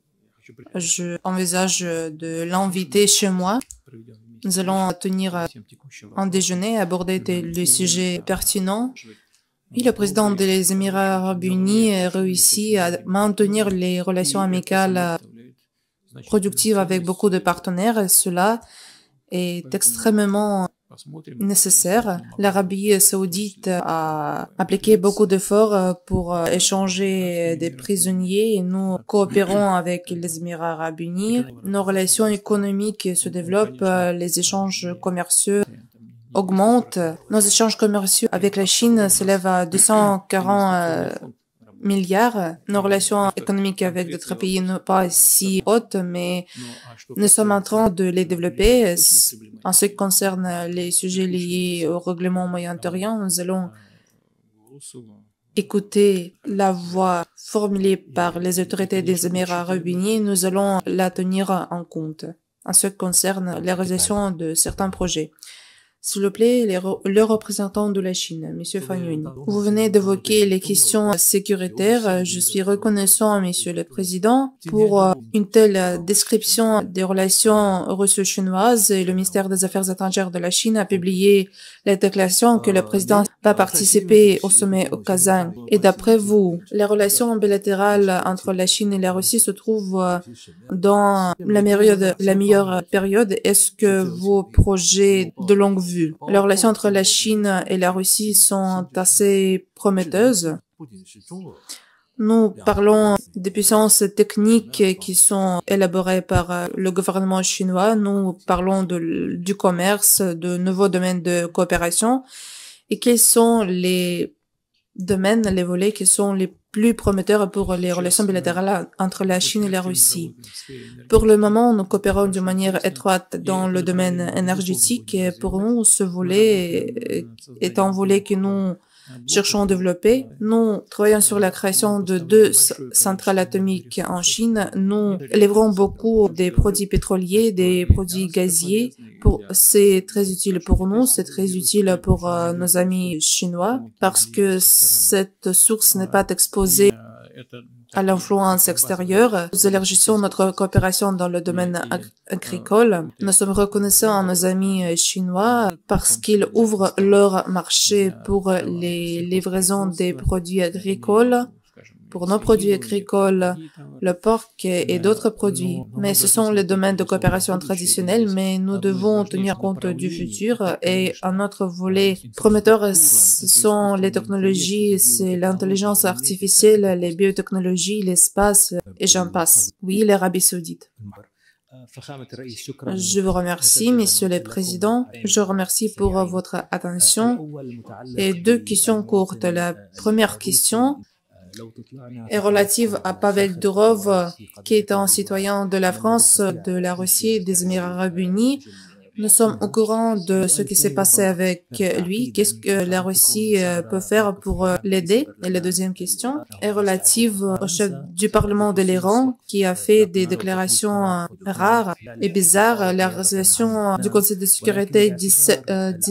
Je envisage de l'inviter chez moi. Nous allons tenir un déjeuner, aborder les sujets pertinents Oui, le président des Émirats arabes unis a réussi à maintenir les relations amicales productives avec beaucoup de partenaires et cela est extrêmement nécessaire. L'Arabie saoudite a appliqué beaucoup d'efforts pour échanger des prisonniers et nous coopérons avec les Émirats arabes unis. Nos relations économiques se développent, les échanges commerciaux augmentent. Nos échanges commerciaux avec la Chine s'élèvent à deux cent quarante milliards. Nos relations économiques avec d'autres pays ne sont pas si hautes, mais nous sommes en train de les développer. En ce qui concerne les sujets liés au règlement Moyen-Orient, nous allons écouter la voix formulée par les autorités des Émirats arabes unis. Nous allons la tenir en compte en ce qui concerne les réalisations de certains projets. S'il vous plaît, les re le représentant de la Chine, Monsieur Fan Yun. Vous venez d'évoquer les questions sécuritaires. Je suis reconnaissant, Monsieur le Président, pour une telle description des relations russo-chinoises. Et le ministère des Affaires étrangères de la Chine a publié la déclaration que le président va participer au sommet au Kazan. Et d'après vous, les relations bilatérales entre la Chine et la Russie se trouvent dans la, période, la meilleure période. Est-ce que vos projets de longue vue, les relations entre la Chine et la Russie sont assez prometteuses? Nous parlons des puissances techniques qui sont élaborées par le gouvernement chinois. Nous parlons de, du commerce, de nouveaux domaines de coopération. Et quels sont les domaines, les volets qui sont les plus prometteurs pour les relations bilatérales entre la Chine et la Russie? Pour le moment, nous coopérons de manière étroite dans le domaine énergétique et pour nous, ce volet est un volet que nous cherchons à développer. Nous travaillons sur la création de deux centrales atomiques en Chine. Nous livrons beaucoup des produits pétroliers, des produits gaziers. Pour, c'est très utile pour nous, c'est très utile pour euh, nos amis chinois parce que cette source n'est pas exposée à l'influence extérieure. Nous élargissons notre coopération dans le domaine ag agricole. Nous sommes reconnaissants à nos amis chinois parce qu'ils ouvrent leur marché pour les livraisons des produits agricoles, pour nos produits agricoles, le porc et d'autres produits. Mais ce sont les domaines de coopération traditionnels, mais nous devons tenir compte du futur. Et un autre volet prometteur, ce sont les technologies, c'est l'intelligence artificielle, les biotechnologies, l'espace, et j'en passe. Oui, l'Arabie saoudite. Je vous remercie, Messieurs les Présidents. Je vous remercie pour votre attention. Et deux questions courtes. La première question est relative à Pavel Durov, qui est un citoyen de la France, de la Russie et des Émirats arabes unis. Nous sommes au courant de ce qui s'est passé avec lui. Qu'est-ce que la Russie peut faire pour l'aider? Et la deuxième question est relative au chef du Parlement de l'Iran, qui a fait des déclarations rares et bizarres. La résolution du Conseil de sécurité dix-sept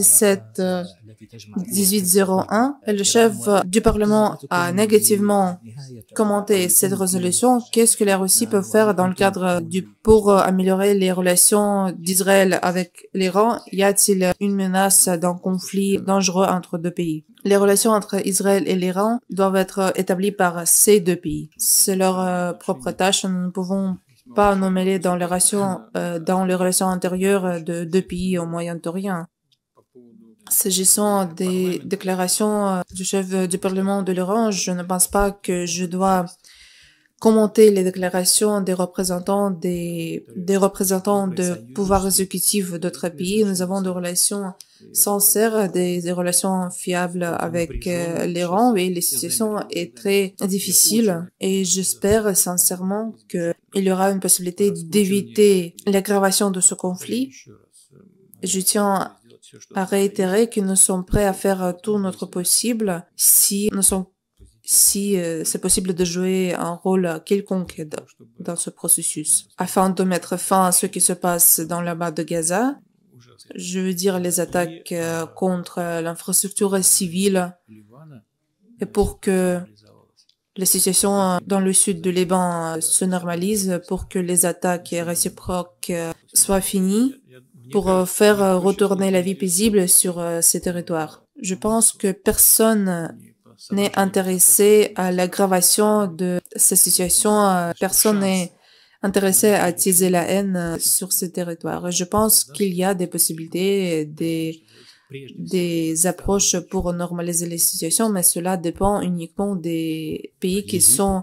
dix-huit zéro un, et le chef du Parlement a négativement commenté cette résolution. Qu'est-ce que la Russie peut faire dans le cadre du pour améliorer les relations d'Israël avec l'Iran? Y a-t-il une menace d'un conflit dangereux entre deux pays? Les relations entre Israël et l'Iran doivent être établies par ces deux pays. C'est leur euh, propre tâche. Nous ne pouvons pas nous mêler dans les relations, euh, dans les relations intérieures de deux pays au Moyen-Orient. S'agissant des déclarations du chef du Parlement de l'Iran, je ne pense pas que je dois commenter les déclarations des représentants des, des représentants de pouvoirs exécutifs d'autres pays. Nous avons des relations sincères, des, des relations fiables avec euh, l'Iran, et la situation est très difficile. Et j'espère sincèrement qu'il y aura une possibilité d'éviter l'aggravation de ce conflit. Je tiens à réitérer que nous sommes prêts à faire tout notre possible si nous sommes, si euh, c'est possible de jouer un rôle quelconque dans, dans ce processus, afin de mettre fin à ce qui se passe dans la bande de Gaza. Je veux dire les attaques euh, contre l'infrastructure civile, et pour que la situation dans le sud du Liban se normalise, pour que les attaques réciproques soient finies, pour faire retourner la vie paisible sur ces territoires. Je pense que personne n'est intéressé à l'aggravation de cette situation. Personne n'est intéressé à attiser la haine sur ces territoires. Je pense qu'il y a des possibilités, des, des approches pour normaliser les situations, mais cela dépend uniquement des pays qui sont,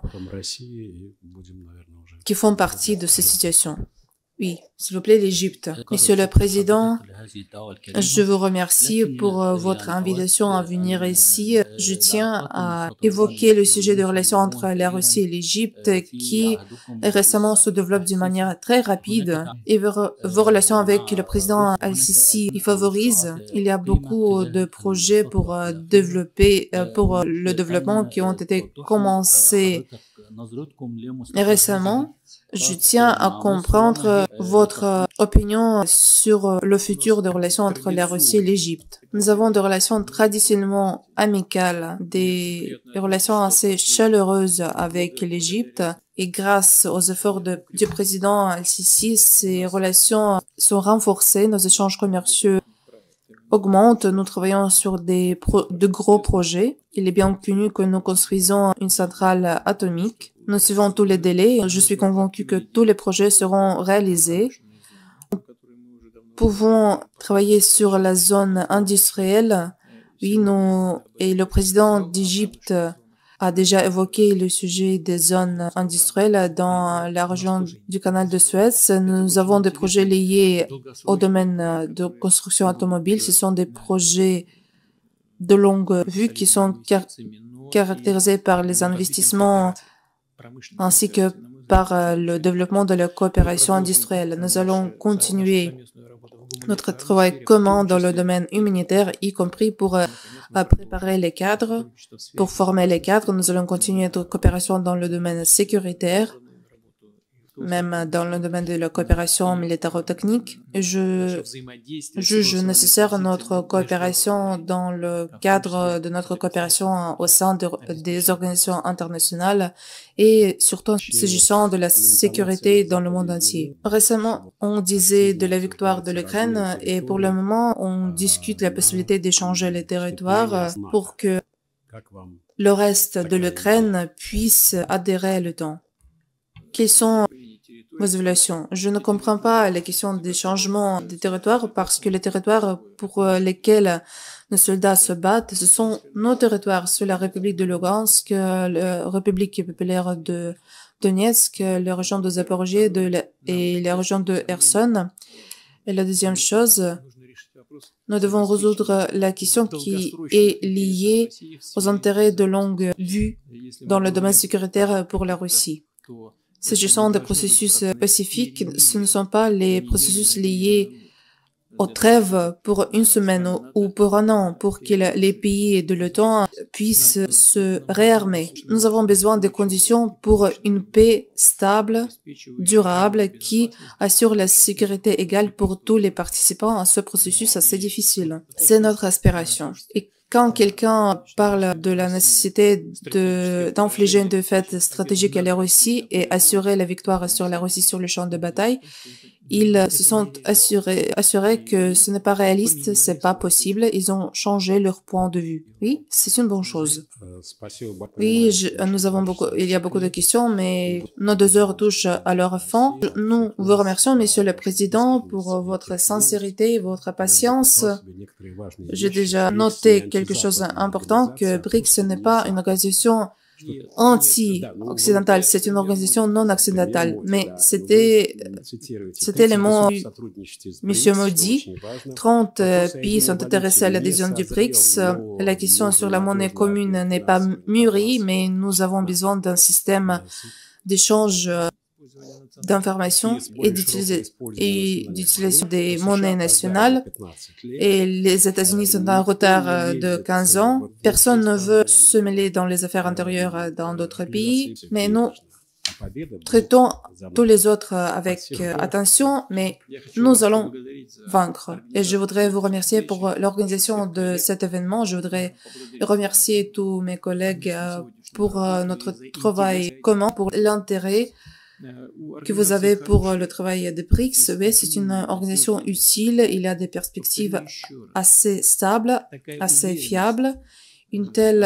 qui font partie de ces situations. Oui, s'il vous plaît, l'Égypte. Monsieur le Président, je vous remercie pour votre invitation à venir ici. Je tiens à évoquer le sujet de relations entre la Russie et l'Égypte qui récemment se développe d'une manière très rapide et vos relations avec le président Al-Sisi y favorisent. Il y a beaucoup de projets pour développer, pour le développement qui ont été commencés récemment. Je tiens à comprendre votre opinion sur le futur des relations entre la Russie et l'Égypte. Nous avons des relations traditionnellement amicales, des relations assez chaleureuses avec l'Égypte et grâce aux efforts de, du président Al-Sisi, ces relations sont renforcées, nos échanges commerciaux augmentent, nous travaillons sur des pro de gros projets. Il est bien connu que nous construisons une centrale atomique. Nous suivons tous les délais. Je suis convaincu que tous les projets seront réalisés. Nous pouvons travailler sur la zone industrielle. Oui, nous et le président d'Égypte a déjà évoqué le sujet des zones industrielles dans la région du canal de Suez. Nous avons des projets liés au domaine de construction automobile. Ce sont des projets de longue vue qui sont car caractérisés par les investissements ainsi que par le développement de la coopération industrielle. Nous allons continuer notre travail commun dans le domaine humanitaire, y compris pour euh, préparer les cadres, pour former les cadres. Nous allons continuer notre coopération dans le domaine sécuritaire, même dans le domaine de la coopération militaro-technique. Je juge nécessaire notre coopération dans le cadre de notre coopération au sein de, des organisations internationales et surtout s'agissant de la sécurité dans le monde entier. Récemment, on disait de la victoire de l'Ukraine et pour le moment, on discute la possibilité d'échanger les territoires pour que le reste de l'Ukraine puisse adhérer à l'OTAN. Quelles sont vos évaluations? Je ne comprends pas les questions des changements des territoires parce que les territoires pour lesquels nos soldats se battent, ce sont nos territoires sur la République de Lugansk, la République populaire de Donetsk, la région de Zaporozhye et la région de Kherson. Et la deuxième chose, nous devons résoudre la question qui est liée aux intérêts de longue vue dans le domaine sécuritaire pour la Russie. S'agissant des processus pacifiques, ce ne sont pas les processus liés aux trêves pour une semaine ou pour un an pour que les pays de l'OTAN puissent se réarmer. Nous avons besoin de conditions pour une paix stable, durable, qui assure la sécurité égale pour tous les participants à ce processus assez difficile. C'est notre aspiration. Et quand quelqu'un parle de la nécessité d'infliger une défaite stratégique à la Russie et assurer la victoire sur la Russie sur le champ de bataille, ils se sont assurés, assurés que ce n'est pas réaliste, c'est pas possible. Ils ont changé leur point de vue. Oui, c'est une bonne chose. Oui, je, nous avons beaucoup, il y a beaucoup de questions, mais nos deux heures touchent à leur fin. Nous vous remercions, Monsieur le Président, pour votre sincérité et votre patience. J'ai déjà noté quelque chose d'important, que BRICS n'est pas une organisation anti-occidentale, c'est une organisation non occidentale. Mais c'était, c'était les mots Monsieur Modi. trente pays sont intéressés à l'adhésion du BRICS. La question sur la monnaie commune n'est pas mûrie, mais nous avons besoin d'un système d'échange d'informations et d'utilisation des monnaies nationales. Et les États-Unis sont en retard de quinze ans. Personne ne veut se mêler dans les affaires intérieures dans d'autres pays, mais nous traitons tous les autres avec attention, mais nous allons vaincre. Et je voudrais vous remercier pour l'organisation de cet événement. Je voudrais remercier tous mes collègues pour notre travail commun, pour l'intérêt que vous avez pour le travail de BRICS. Oui, c'est une organisation utile. Il y a des perspectives assez stables, assez fiables. Une telle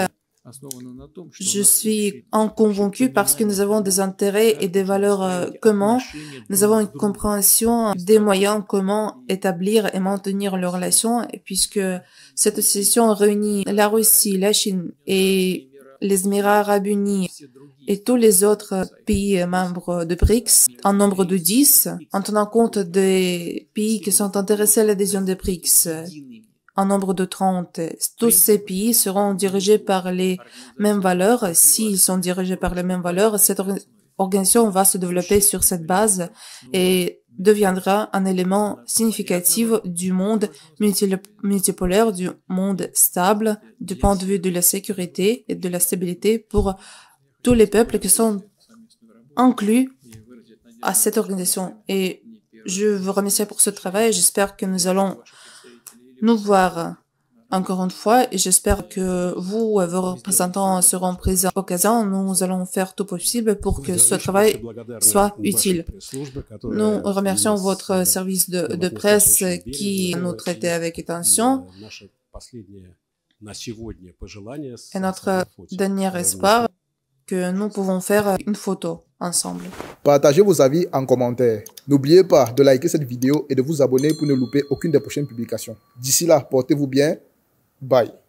Je suis en convaincu parce que nous avons des intérêts et des valeurs euh, communs. Nous avons une compréhension des moyens comment établir et maintenir les relations. Et puisque cette association réunit la Russie, la Chine et les Émirats arabes unis et tous les autres pays membres de BRICS, en nombre de dix, en tenant compte des pays qui sont intéressés à l'adhésion des BRICS, en nombre de trente. Tous ces pays seront dirigés par les mêmes valeurs. S'ils sont dirigés par les mêmes valeurs, cette organisation va se développer sur cette base et deviendra un élément significatif du monde multipolaire, du monde stable, du point de vue de la sécurité et de la stabilité pour tous les peuples qui sont inclus à cette organisation. Et je vous remercie pour ce travail. J'espère que nous allons nous voir encore une fois et j'espère que vous, vos représentants, seront présents à l'occasion. Nous allons faire tout possible pour que ce travail soit utile. Nous remercions votre service de, de presse qui nous traitait avec attention. Et notre dernier espoir, que nous pouvons faire une photo ensemble.
Partagez vos avis en commentaire. N'oubliez pas de liker cette vidéo et de vous abonner pour ne louper aucune des prochaines publications. D'ici là, portez-vous bien. Bye.